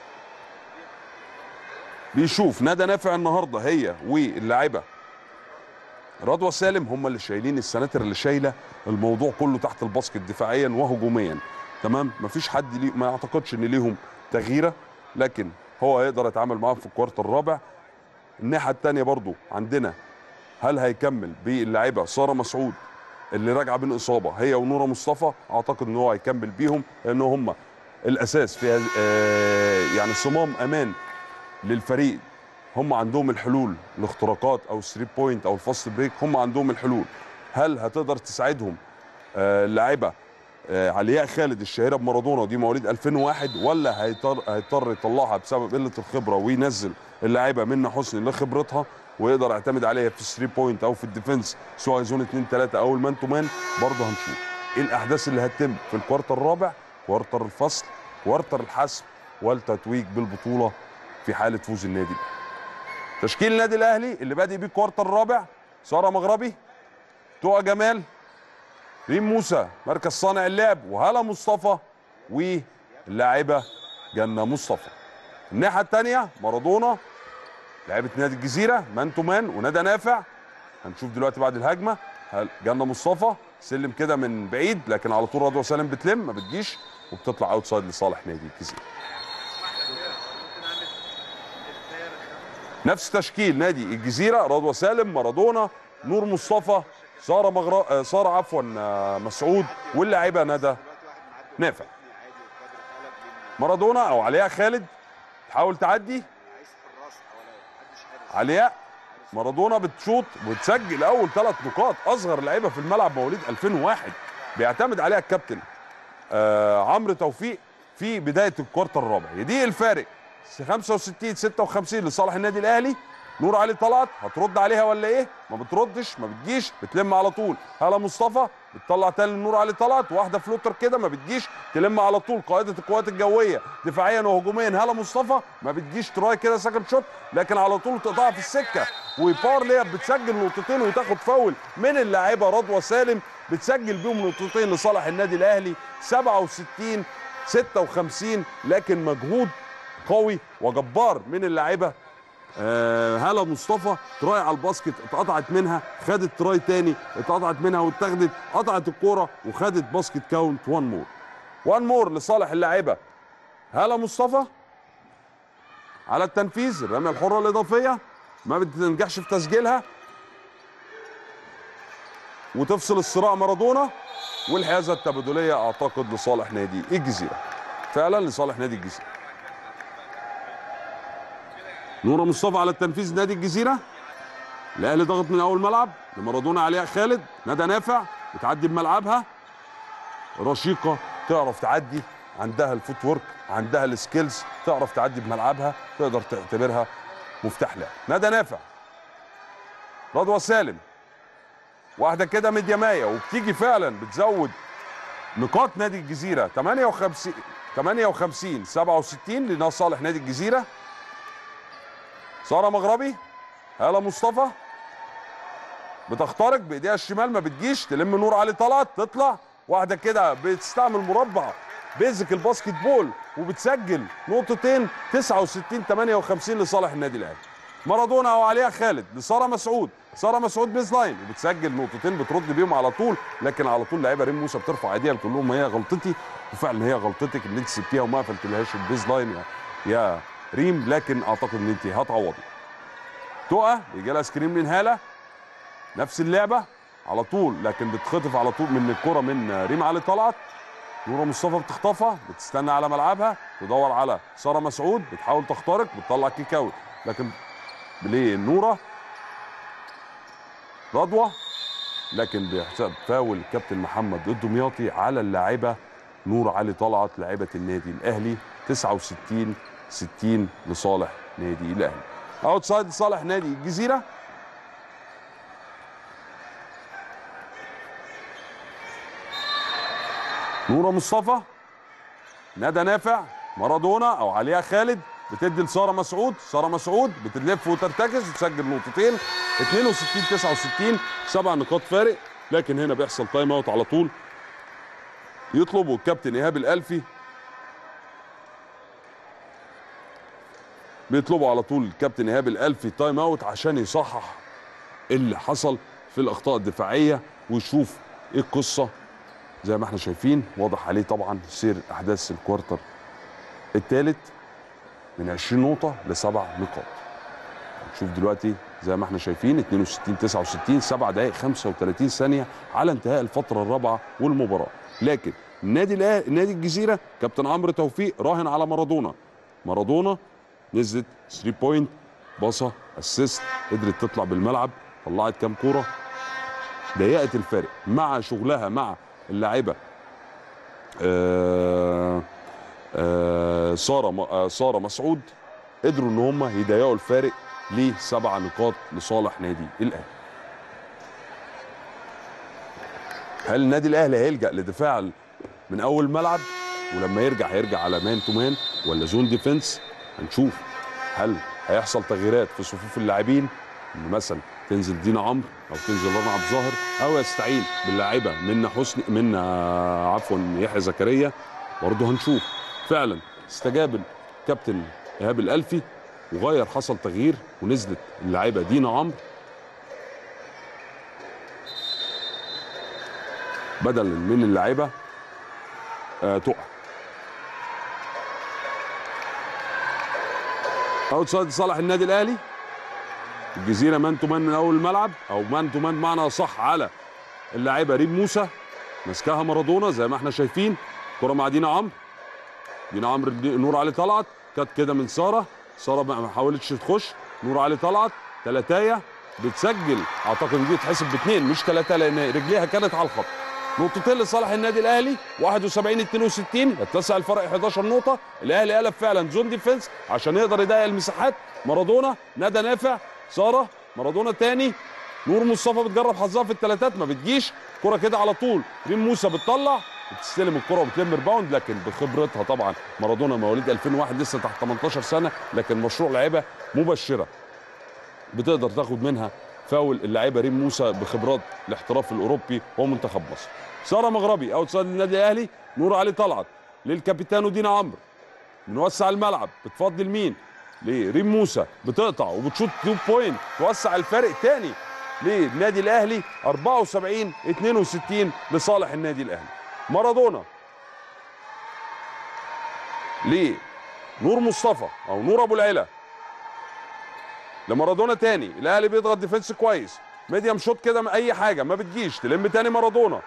بيشوف ندى نافع النهارده هي واللاعبه رضوى سالم هم اللي شايلين السناتر، اللي شايله الموضوع كله تحت الباسكت دفاعيا وهجوميا. تمام، مفيش حد ليه، ما اعتقدش ان ليهم تغييره، لكن هو هيقدر يتعامل معاهم في الكوارتر الرابع. الناحيه الثانيه برضو عندنا، هل هيكمل باللاعبه ساره مسعود اللي راجعه من اصابه هي ونوره مصطفى؟ اعتقد ان هو هيكمل بيهم لان هم الاساس في آه يعني صمام امان للفريق. هم عندهم الحلول، الاختراقات او الثري بوينت او الفاست بريك، هم عندهم الحلول. هل هتقدر تساعدهم آه اللاعبه آه علياء خالد الشهيره بمارادونا ودي مواليد ألفين وواحد، ولا هيضطر هيضطر يطلعها بسبب قله الخبره وينزل اللاعبه منى حسني لخبرتها ويقدر يعتمد عليها في الثري بوينت او في الديفنس سواء زون اتنين تلاتة او المان تو مان؟ برضه هنشوف ايه الاحداث اللي هتتم في الكوارتر الرابع، كوارتر الفصل، كوارتر الحسم والتتويج بالبطوله في حاله فوز النادي الاهلي. تشكيل النادي الاهلي اللي بادئ بيه الكوارتر الرابع: ساره مغربي، تقى جمال، ريم موسى مركز صانع اللعب، وهاله مصطفى واللاعبه جنى مصطفى. الناحيه الثانيه مارادونا لاعبه نادي الجزيره مان تو مان وندى نافع. هنشوف دلوقتي بعد الهجمه جنى مصطفى سلم كده من بعيد، لكن على طول رضوى سالم بتلم ما بتجيش وبتطلع اوت سايد لصالح نادي الجزيره. نفس تشكيل نادي الجزيره: رضوى سالم، مارادونا، نور مصطفى، ساره مغر... ساره عفوا مسعود، واللاعبه ندى نافع. مارادونا او علياء خالد تحاول تعدي، علياء مارادونا بتشوط وتسجل اول ثلاث نقاط. اصغر لعيبه في الملعب مواليد ألفين وواحد بيعتمد عليها الكابتن آه عمرو توفيق في بدايه الكوارتر الرابع. يضيق الفارق خمسة وستين ستة وخمسين لصالح النادي الاهلي. نور علي طلعت هترد عليها ولا ايه؟ ما بتردش، ما بتجيش، بتلم على طول. هاله مصطفى بتطلع تاني لنور علي طلعت، واحده فلوتر كده ما بتجيش، تلم على طول. قائده القوات الجويه دفاعيا وهجوميا هاله مصطفى ما بتجيش، تراي كده سكند شوت، لكن على طول تقطعها في السكه وبارلي بتسجل نقطتين وتاخد فاول من اللاعبه رضوى سالم، بتسجل بيهم نقطتين لصالح النادي الاهلي سبعة وستين ستة وخمسين. لكن مجهود قوي وجبار من اللاعبه آه هاله مصطفى. تراي على الباسكت اتقطعت منها، خدت تراي تاني اتقطعت منها واتاخدت، قطعت الكوره وخدت باسكت كاونت وان مور. وان مور لصالح اللاعبه هاله مصطفى. على التنفيذ الرميه الحره الاضافيه ما بتنجحش في تسجيلها وتفصل الصراع مارادونا، والحيازه التبادليه اعتقد لصالح نادي الجزيره، فعلا لصالح نادي الجزيره. نورة مصطفى على التنفيذ نادي الجزيره. الاهلي ضغط من اول ملعب لمارادونا علياء خالد، ندى نافع بتعدي بملعبها، رشيقه تعرف تعدي، عندها الفوت ورك، عندها السكيلز، تعرف تعدي بملعبها، تقدر تعتبرها مفتاح لعب. ندى نافع، رضوى سالم، واحده كده مدياميه وبتيجي فعلا بتزود نقاط نادي الجزيره ثمانية وخمسين ثمانية وخمسين سبعة وستين لصالح نادي الجزيره. ساره مغربي، هاله مصطفى بتخترق بايديها الشمال ما بتجيش، تلم نور علي طلعت، تطلع واحده كده بتستعمل مربع بيزك الباسكت بول وبتسجل نقطتين تسعة وستين ثمانية وخمسين لصالح النادي الاهلي. مارادونا او عليها خالد لساره مسعود، ساره مسعود بيز لاين وبتسجل نقطتين بترد بيهم على طول، لكن على طول لعيبه ريم موسى بترفع ايديها بتقول لهم هي غلطتي، وفعلا هي غلطتك اللي انت سبتيها وما قفلتلهاش البيز لاين يا, يا ريم، لكن اعتقد ان انت هتعوضي. تقى بيجي لها سكرين من هاله، نفس اللعبه على طول لكن بتخطف على طول من الكره من ريم علي طلعت. نوره مصطفى بتخطفها بتستنى على ملعبها تدور على ساره مسعود بتحاول تخترق بتطلع كيك اوت، لكن ليه نوره رضوى، لكن بيحسب فاول الكابتن محمد الدمياطي على اللاعبه نور علي طلعت لاعبه النادي الاهلي. تسعة وستين ستين لصالح نادي الاهلي. اوت سايد لصالح نادي الجزيره. نوره مصطفى، ندى نافع، مارادونا او عليها خالد بتدي لساره مسعود، ساره مسعود بتلف وترتكز وتسجل نقطتين اثنين وستين تسعة وستين، سبع نقاط فارق، لكن هنا بيحصل تايم اوت على طول. يطلبوا الكابتن ايهاب الالفي، بيطلبوا على طول الكابتن ايهاب الالفي تايم اوت عشان يصحح اللي حصل في الاخطاء الدفاعيه ويشوف ايه القصه. زي ما احنا شايفين واضح عليه طبعا سير احداث الكوارتر الثالث من عشرين نقطه لسبع نقاط. نشوف دلوقتي زي ما احنا شايفين اثنين وستين تسعة وستين، سبع دقائق خمسة وثلاثين ثانيه على انتهاء الفتره الرابعه والمباراه، لكن النادي نادي الجزيره كابتن عمرو توفيق راهن على مارادونا. مارادونا نزلت ثلاثة بوينت، باصه اسيست، قدرت تطلع بالملعب، طلعت كام كوره، ضيقت الفارق مع شغلها مع اللاعبه آه آه ساره آه ساره مسعود، قدروا ان هم يضيقوا الفارق لسبع نقاط لصالح نادي الاهلي. هل النادي الاهلي هيلجأ لدفاع من اول ملعب ولما يرجع هيرجع على مان تو مان ولا زون ديفنس؟ هنشوف. هل هيحصل تغييرات في صفوف اللاعبين، ان مثلا تنزل دينا عمرو او تنزل رنا عبد الظاهر او يستعين باللاعيبه منا حسني منا عفوا يحيى زكريا؟ برضه هنشوف. فعلا استجاب الكابتن ايهاب الالفي وغير، حصل تغيير ونزلت اللاعيبه دينا عمرو بدلا من اللاعيبه آه تقع. اوت سايد صالح النادي الاهلي. الجزيره مان تو مان من اول الملعب او مان تو مان معنى صح على اللاعبه ريم موسى، ماسكاها مارادونا زي ما احنا شايفين. كره مع دينا عمرو، دينا عمرو نور علي طلعت، كانت كده من ساره، ساره ما حاولتش تخش، نور علي طلعت ثلاثايه بتسجل، اعتقد دي تحسب باثنين مش ثلاثه لان رجليها كانت على الخط. نقطتين لصالح النادي الاهلي واحد وسبعين اثنين وستين، يتسع الفرق احد عشر نقطه. الاهلي قلب فعلا زون ديفنس عشان يقدر يضيق المساحات. مارادونا، ندى نافع، ساره، مارادونا تاني، نور مصطفى بتجرب حظها في الثلاثات ما بتجيش، كره كده على طول ريم موسى بتطلع بتستلم الكره وبتلم ريباوند، لكن بخبرتها طبعا مارادونا مواليد ألفين وواحد لسه تحت ثمانية عشر سنه، لكن مشروع لعيبه مبشره بتقدر تاخد منها فاول اللاعبه ريم موسى بخبرات الاحتراف الاوروبي ومنتخب مصر. ساره مغربي اوت سايد النادي الاهلي، نور علي طلعت للكابيتانو دينا عمرو، بنوسع الملعب بتفضل مين؟ لريم موسى بتقطع وبتشوط اتنين بوينت توسع الفارق تاني للنادي الاهلي أربعة وسبعين اثنين وستين لصالح النادي الاهلي. مارادونا لنور مصطفى او نور ابو العلا لمارادونا تاني، الاهلي بيضغط ديفنس كويس، ميديم شوت كده من اي حاجه ما بتجيش، تلم تاني مارادونا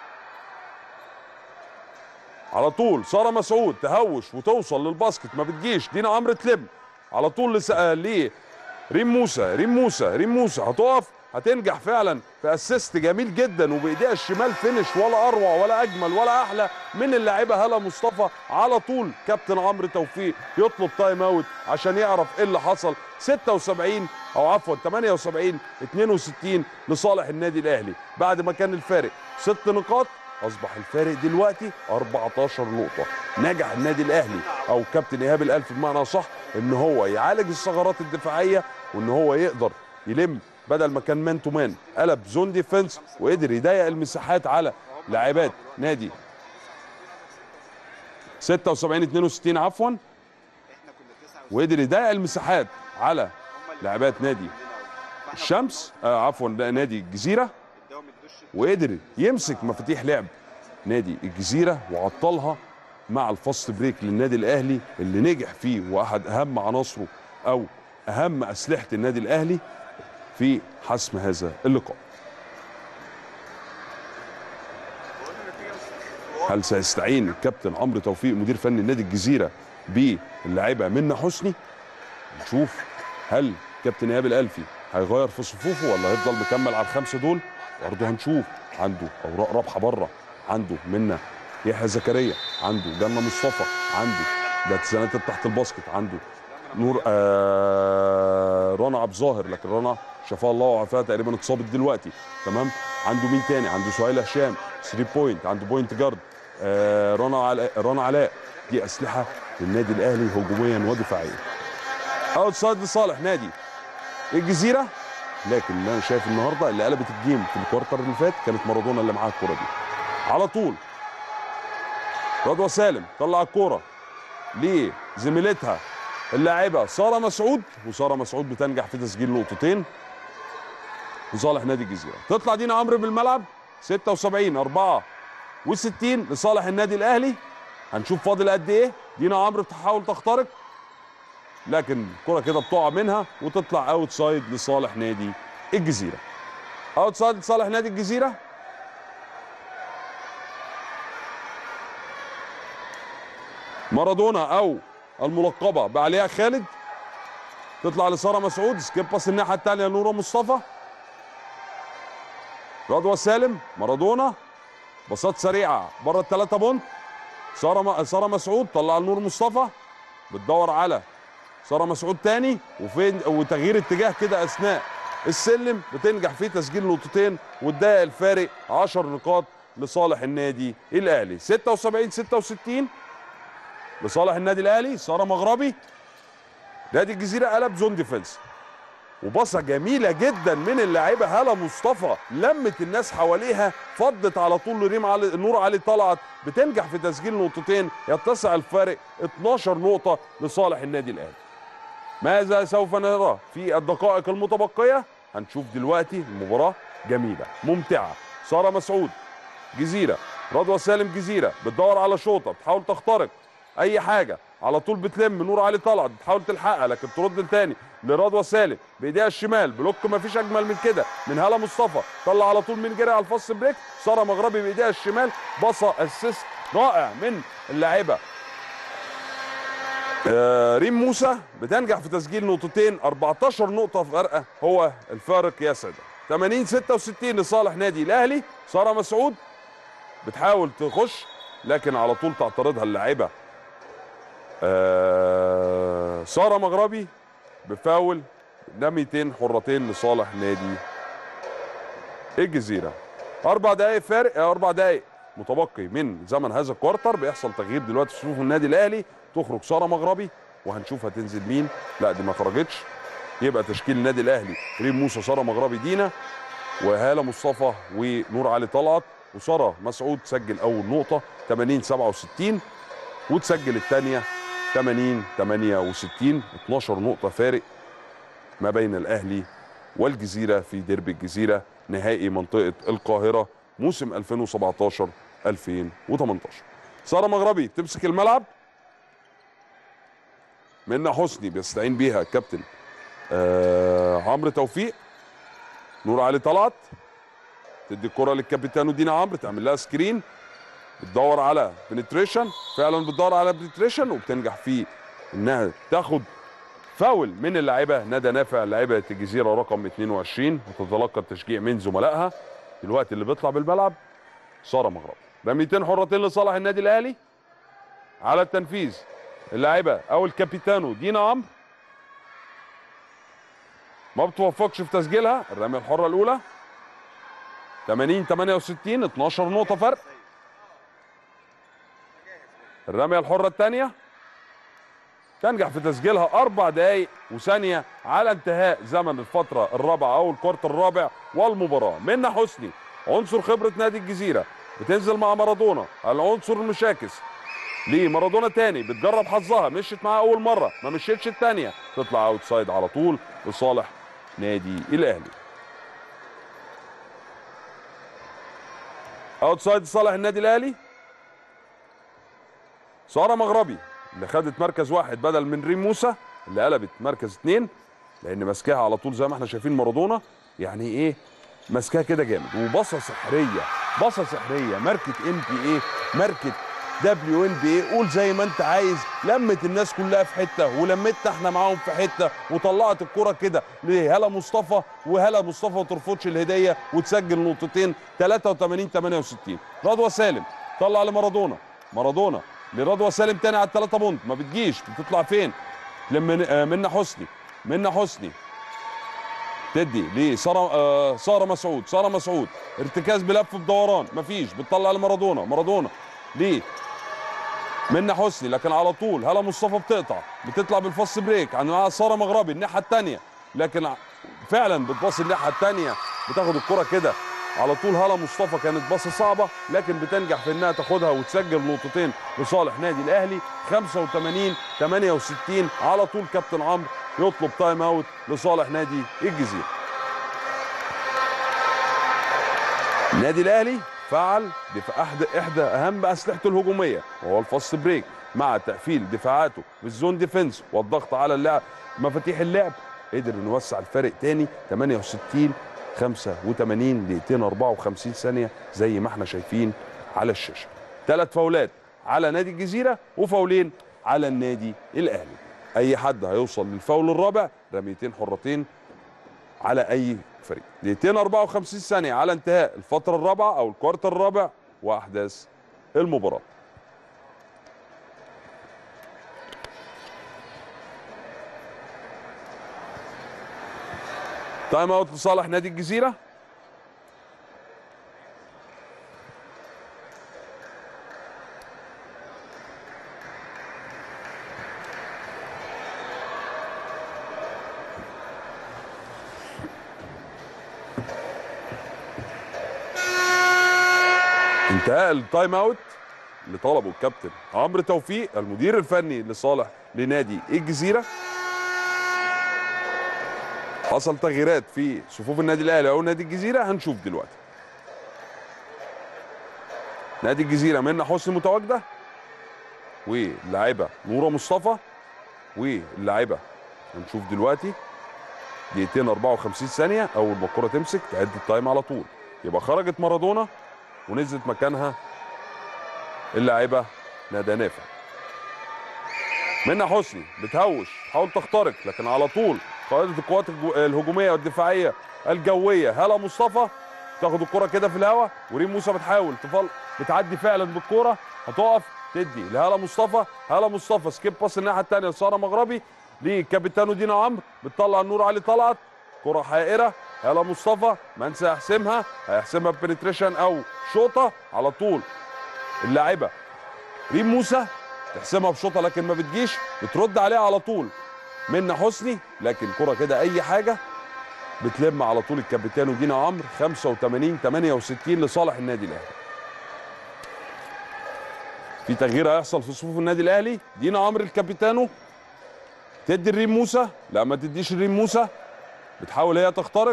على طول. ساره مسعود تهوش وتوصل للباسكت ما بتجيش، دينا عمرو تلم على طول لس... ليه ريم موسى، ريم موسى ريم موسى هتقف، هتنجح فعلا في اسيست جميل جدا وبايديها الشمال فينش ولا اروع ولا اجمل ولا احلى من اللاعبه هاله مصطفى. على طول كابتن عمرو توفيق يطلب تايم اوت عشان يعرف ايه اللي حصل. ستة وسبعين او عفوا ثمانية وسبعين اثنين وستين لصالح النادي الاهلي، بعد ما كان الفارق ست نقاط اصبح الفارق دلوقتي أربعة عشر نقطه. نجح النادي الاهلي او كابتن ايهاب الالفي بمعنى صح ان هو يعالج الثغرات الدفاعيه وان هو يقدر يلم، بدل ما كان مان تو مان قلب زون ديفنس وقدر يضيق المساحات على لاعبات نادي ستة وسبعين اتنين وستين عفوا، وقدر يضيق المساحات على لاعبات نادي الشمس آه عفوا نادي الجزيره، وقدر يمسك مفاتيح لعب نادي الجزيره وعطلها مع الفاست بريك للنادي الاهلي اللي نجح فيه، واحد اهم عناصره او اهم اسلحه النادي الاهلي في حسم هذا اللقاء. هل سيستعين الكابتن عمرو توفيق مدير فني نادي الجزيره باللاعبه منى حسني؟ نشوف هل كابتن ايهاب الالفي هيغير في صفوفه ولا هيفضل مكمل على الخمسه دول؟ برضه هنشوف. عنده اوراق رابحه بره، عنده منى يحيى زكريا، عنده جنة مصطفى، عنده ده تسعينات تحت الباسكت، عنده نور آه رنا عبد الظاهر، لكن رنا شفاها الله وعافاها تقريبا اتصابت دلوقتي. تمام. عنده مين تاني؟ عنده سهيله هشام ثلاثة بوينت، عنده بوينت جارد آه رنا علاء رنا علاء. دي اسلحه للنادي الاهلي هجوميا ودفاعيا. اوت سايد لصالح نادي الجزيره، لكن اللي انا شايف النهارده اللي قلبت الجيم في الكوارتر اللي فات كانت مارادونا اللي معاها الكوره دي. على طول رضوى سالم طلع الكوره لزميلتها اللاعبه ساره مسعود، وساره مسعود بتنجح في تسجيل نقطتين لصالح نادي الجزيره. تطلع دينا عمرو بالملعب ستة وسبعين أربعة وستين لصالح النادي الاهلي. هنشوف فاضل قد ايه. دينا عمرو بتحاول تخترق، لكن الكره كده بتقع منها وتطلع اوت سايد لصالح نادي الجزيره. اوت سايد لصالح نادي الجزيره. مارادونا او الملقبه بعلياء خالد تطلع لساره مسعود، سكيب باس الناحيه الثانيه لنوره مصطفى. رضوى سالم، مارادونا، باصات سريعه بره الثلاثه بونت. ساره ساره مسعود طلع لنور مصطفى، بتدور على ساره مسعود تاني، وفين وتغيير اتجاه كده اثناء السلم بتنجح في تسجيل نقطتين وتضايق الفارق عشر نقاط لصالح النادي الاهلي. ستة وسبعين ستة وستين لصالح النادي الاهلي. ساره مغربي نادي الجزيره قلب زون ديفنس، وباصه جميله جدا من اللاعبه هاله مصطفى، لمت الناس حواليها، فضت على طول لريم علي نور علي طلعت، بتنجح في تسجيل نقطتين يتسع الفارق اتناشر نقطه لصالح النادي الاهلي. ماذا سوف نرى في الدقائق المتبقيه؟ هنشوف دلوقتي. المباراه جميله ممتعه. ساره مسعود جزيره، رضوى سالم جزيره بتدور على شوطه، بتحاول تخترق اي حاجه، على طول بتلم نور علي طلعت بتحاول تلحقها، لكن ترد تاني لرضوى سالم بايديها الشمال، بلوك ما فيش اجمل من كده من هاله مصطفى، طلع على طول من جري على الفاست بريك. ساره مغربي بايديها الشمال، باصه اسيست رائع من اللاعبه آه ريم موسى، بتنجح في تسجيل نقطتين. أربعتاشر نقطه فارقه هو الفارق يا ساده. ثمانين ستة وستين لصالح نادي الاهلي. ساره مسعود بتحاول تخش، لكن على طول تعترضها اللاعبه آه ساره مغربي بفاول. نميتين حرتين لصالح نادي الجزيره. اربع دقائق فارق، اربع دقائق متبقي من زمن هذا الكوارتر. بيحصل تغيير دلوقتي في صفوف النادي الاهلي، تخرج ساره مغربي وهنشوف هتنزل مين. لا دي ما خرجتش، يبقى تشكيل النادي الاهلي ريم موسى، ساره مغربي، دينا، وهاله مصطفى، ونور علي طلعت، وساره مسعود تسجل اول نقطه ثمانين سبعة وستين، وتسجل الثانيه ثمانين ثمانية وستين. اتناشر نقطه فارق ما بين الاهلي والجزيره في ديربي الجزيره نهائي منطقه القاهره موسم ألفين وسبعتاشر ألفين وتمنتاشر. ساره مغربي تمسك الملعب، منى حسني بيستعين بيها الكابتن آه عمرو توفيق. نور علي طلعت تدي الكره للكابتن دينا عمرو، تعمل لها سكرين، بتدور على بنتريشن، فعلا بتدور على بنتريشن، وبتنجح في انها تاخد فاول من اللاعبه ندى نافع لاعبه الجزيره رقم اتنين وعشرين، وتتلقى التشجيع من زملائها. دلوقتي اللي بيطلع بالملعب ساره مغربي. رميتين حرتين لصالح النادي الاهلي. على التنفيذ اللاعبه او الكابيتانو دينا عمرو، ما بتوفقش في تسجيلها. الرميه الحره الاولى ثمانين ثمانية وستين، اتناشر نقطه فرق. الرميه الحره الثانيه تنجح في تسجيلها أربع دقائق وثانية على انتهاء زمن الفترة الرابعة أو الكوارتر الرابع والمباراة. منى حسني عنصر خبرة نادي الجزيرة، بتنزل مع مارادونا العنصر المشاكس، لمارادونا تاني، بتجرب حظها، مشيت معاها اول مره ما مشيتش الثانيه، تطلع اوت سايد على طول لصالح نادي الاهلي. اوت سايد لصالح النادي الاهلي. ساره مغربي اللي خدت مركز واحد بدل من ريم موسى اللي قلبت مركز اثنين، لان ماسكاها على طول زي ما احنا شايفين مارادونا، يعني ايه ماسكاها كده جامد، وبصه سحريه، بصه سحريه، ماركه ام بي اي، ماركه دبليو ان بي اي، قول زي ما انت عايز. لمت الناس كلها في حته ولمتنا احنا معاهم في حته، وطلعت الكره كده لهلا مصطفى، وهلا مصطفى ما ترفضش الهديه وتسجل نقطتين ثلاثة وثمانين ثمانية وستين. رضوى سالم طلع لمارادونا، مارادونا لرضوى سالم تاني على الثلاثه بونت، ما بتجيش، بتطلع فين؟ لما منى حسني، منى حسني تدي لساره آه ساره مسعود، ساره مسعود ارتكاز بلف بدوران، مفيش، بتطلع لمارادونا، مارادونا ليه منى حسني، لكن على طول هلا مصطفى بتقطع، بتطلع بالفاست بريك عن ساره مغربي الناحيه الثانيه، لكن فعلا بتباص الناحيه الثانيه، بتاخد الكره كده على طول. هلا مصطفى كانت باصه صعبه، لكن بتنجح في انها تاخدها وتسجل نقطتين لصالح نادي الاهلي خمسة وثمانين ثمانية وستين. على طول كابتن عمرو يطلب تايم اوت لصالح نادي الجزيره. النادي الاهلي فعل احدى احدى اهم اسلحته الهجوميه وهو الفاست بريك، مع تقفيل دفاعاته بالزون ديفنس والضغط على اللعب، مفاتيح اللعب، قدر انه يوسع الفارق تاني ثمانية وستين خمسة وثمانين، دقيقتين أربعة وخمسين ثانيه زي ما احنا شايفين على الشاشه. ثلاث فاولات على نادي الجزيره وفاولين على النادي الاهلي. اي حد هيوصل للفاول الرابع رميتين حرتين على اي فريق. دقيقتين أربعة وخمسين ثانيه على انتهاء الفتره الرابعه او الكوارتر الرابع واحداث المباراه. تايم اوت لصالح نادي الجزيره. انتهاء التايم اوت اللي طلبه الكابتن عمرو توفيق المدير الفني لصالح لنادي الجزيره. حصل تغييرات في صفوف النادي الاهلي او نادي الجزيره، هنشوف دلوقتي. نادي الجزيره منى حسني متواجده، واللاعبه نوره مصطفى، واللاعبه هنشوف دلوقتي. دقيقتين أربعة وخمسين ثانيه اول ما الكره تمسك تعد التايم على طول، يبقى خرجت مارادونا ونزلت مكانها اللاعبه ندى نافع. منى حسني بتهوش، تحاول تخترق، لكن على طول قائده القوات الهجوميه والدفاعيه الجويه هلا مصطفى تاخد الكره كده في الهواء، وريم موسى بتحاول تفل بتعدي فعلا بالكره، هتقف تدي لهلا مصطفى، هلا مصطفى سكيب باس الناحيه الثانيه لساره مغربي لكابيتانو دينا عمرو، بتطلع النور علي طلعت، كره حائره، هلا مصطفى منسى هيحسمها، هيحسمها ببنتريشن او شوطه على طول. اللاعبه ريم موسى تحسمها بشوطه لكن ما بتجيش، بترد عليها على طول منى حسني، لكن كره كده اي حاجه بتلم على طول الكابيتانو دينا عمرو خمسة وثمانين ثمانية وستين لصالح النادي الاهلي. في تغيير هيحصل في صفوف النادي الاهلي. دينا عمرو الكابيتانو تدي الريم موسى، لا ما تديش الريم موسى، بتحاول هي تخترق،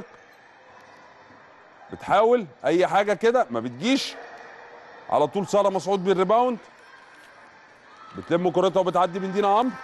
بتحاول اي حاجه كده ما بتجيش، على طول ساره مسعود بالريباوند، بتلم كرتها وبتعدي من دينا عمرو.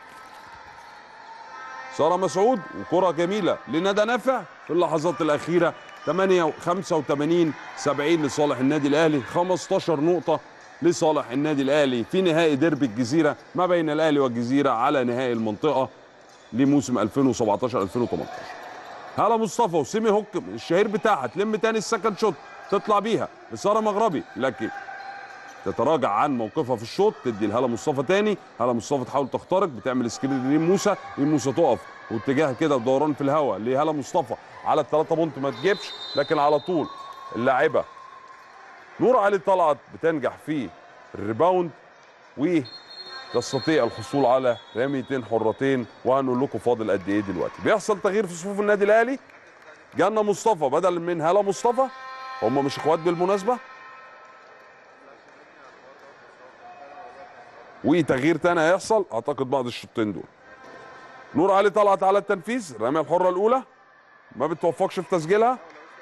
ساره مسعود وكره جميله لندى نافع في اللحظات الاخيره. ثمانية خمسة وثمانين سبعين لصالح النادي الاهلي، خمستاشر نقطه لصالح النادي الاهلي في نهائي ديربي الجزيره ما بين الاهلي والجزيره على نهائي المنطقه لموسم ألفين وسبعتاشر ألفين وتمنتاشر. هلا مصطفى وسيمي هوك الشهير بتاعها تلم تاني السكند شوت، تطلع بيها لساره مغربي، لكن تتراجع عن موقفها في الشوط، تدي لهلا مصطفى تاني، هلا مصطفى تحاول تخترق، بتعمل سكرين لريم موسى، ريم موسى تقف واتجاه كده بدوران في الهواء لهلا مصطفى على الثلاثه بونت ما تجيبش، لكن على طول اللاعبه نور علي طلعت بتنجح في الريباوند وتستطيع الحصول على رميتين حرتين. وهنقول لكم فاضل قد ايه دلوقتي. بيحصل تغيير في صفوف النادي الاهلي، جانا مصطفى بدل من هلا مصطفى، هم مش اخوات بالمناسبه. وتغيير تاني هيحصل اعتقد بعد الشوطين دول. نور علي طلعت على التنفيذ. الرميه الحره الاولى ما بتوفقش في تسجيلها.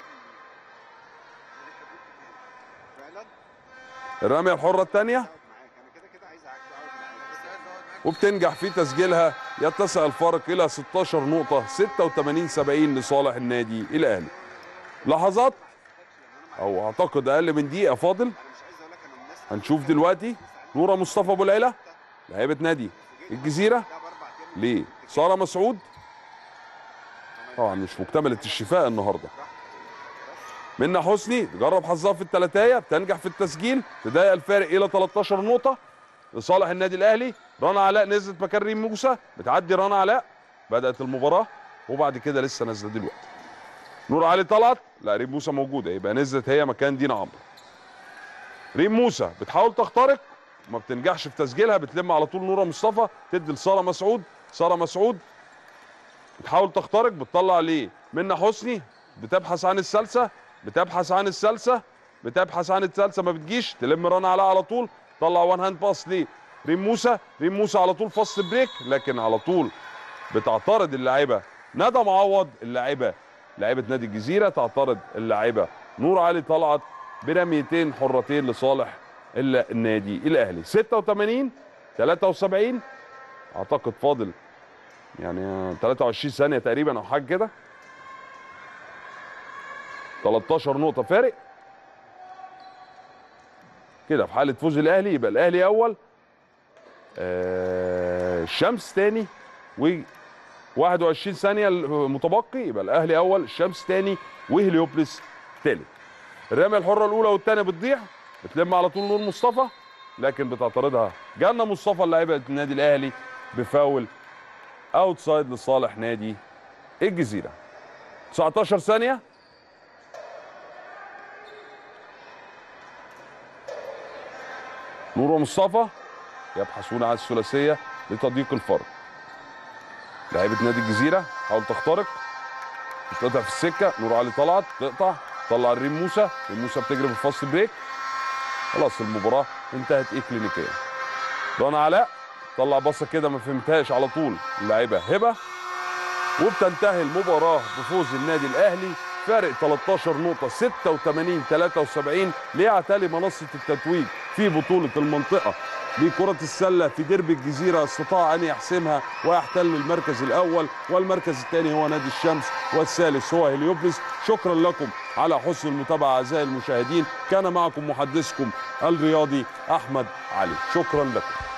الرميه الحره الثانيه وبتنجح في تسجيلها، يتسع الفارق الى ستاشر نقطه، ستة وتمانين سبعين لصالح النادي الاهلي. لحظات او اعتقد اقل من دقيقه فاضل. هنشوف دلوقتي نوره مصطفى ابو العيله لاعيبه نادي الجزيره لساره مسعود، طبعا مش مكتمله الشفاء النهارده. منى حسني تجرب حظها في الثلاثيه، بتنجح في التسجيل، تضيق الفارق الى تلتاشر نقطه لصالح النادي الاهلي. رنا علاء نزلت مكان ريم موسى، بتعدي رنا علاء، بدات المباراه وبعد كده لسه نازله دلوقتي. نور علي طلعت، لا ريم موسى موجوده، يبقى نزلت هي مكان دينا عمرو. ريم موسى بتحاول تخترق، ما بتنجحش في تسجيلها، بتلم على طول نوره مصطفى، تدي لساره مسعود. ساره مسعود بتحاول تخترق، بتطلع ليه منى حسني، بتبحث عن السلسه، بتبحث عن السلسه، بتبحث عن السلسه، ما بتجيش، تلم رنا علاء على طول، طلع وان هاند باس ليه ريم موسى. ريم موسى على طول فاست بريك، لكن على طول بتعترض اللاعبه ندى معوض، اللاعبه لاعبه نادي الجزيره تعترض اللاعبه نور علي طلعت برميتين حرتين لصالح النادي الاهلي. ستة وتمانين تلاتة وسبعين اعتقد فاضل يعني تلاتة وعشرين ثانيه تقريبا او حاجه كده، تلتاشر نقطه فارق كده. في حاله فوز الاهلي يبقى الاهلي اول، آه الشمس ثاني، و واحد وعشرين ثانيه متبقي يبقى الاهلي اول، الشمس ثاني، وهليوبلس ثالث. الرميه الحره الاولى والثانيه بتضيع، بتلم على طول نور مصطفى، لكن بتعترضها جنة مصطفى اللاعبه النادي الاهلي بفاول اوتسايد لصالح نادي الجزيره. تسعتاشر ثانيه. نور ومصطفى يبحثون عن الثلاثيه لتضييق الفرق. لاعيبه نادي الجزيره حاول تخترق، بتقطع في السكه، نور علي طلعت تقطع، طلع الريم موسى، ريم موسى بتجري في الفاست بريك، خلاص المباراه انتهت اكلينيكيا. رنا علاء طلع بصه كده ما فهمتهاش على طول اللاعبه هبه، وبتنتهي المباراه بفوز النادي الاهلي فارق تلتاشر نقطه، ستة وتمانين تلاتة وسبعين، ليعتلي منصه التتويج في بطوله المنطقه لكرة السلة في ديربي الجزيرة. استطاع أن يحسمها ويحتل المركز الأول، والمركز الثاني هو نادي الشمس، والثالث هو هليوبلس. شكرا لكم على حسن المتابعة أعزائي المشاهدين، كان معكم محدثكم الرياضي أحمد علي، شكرا لكم.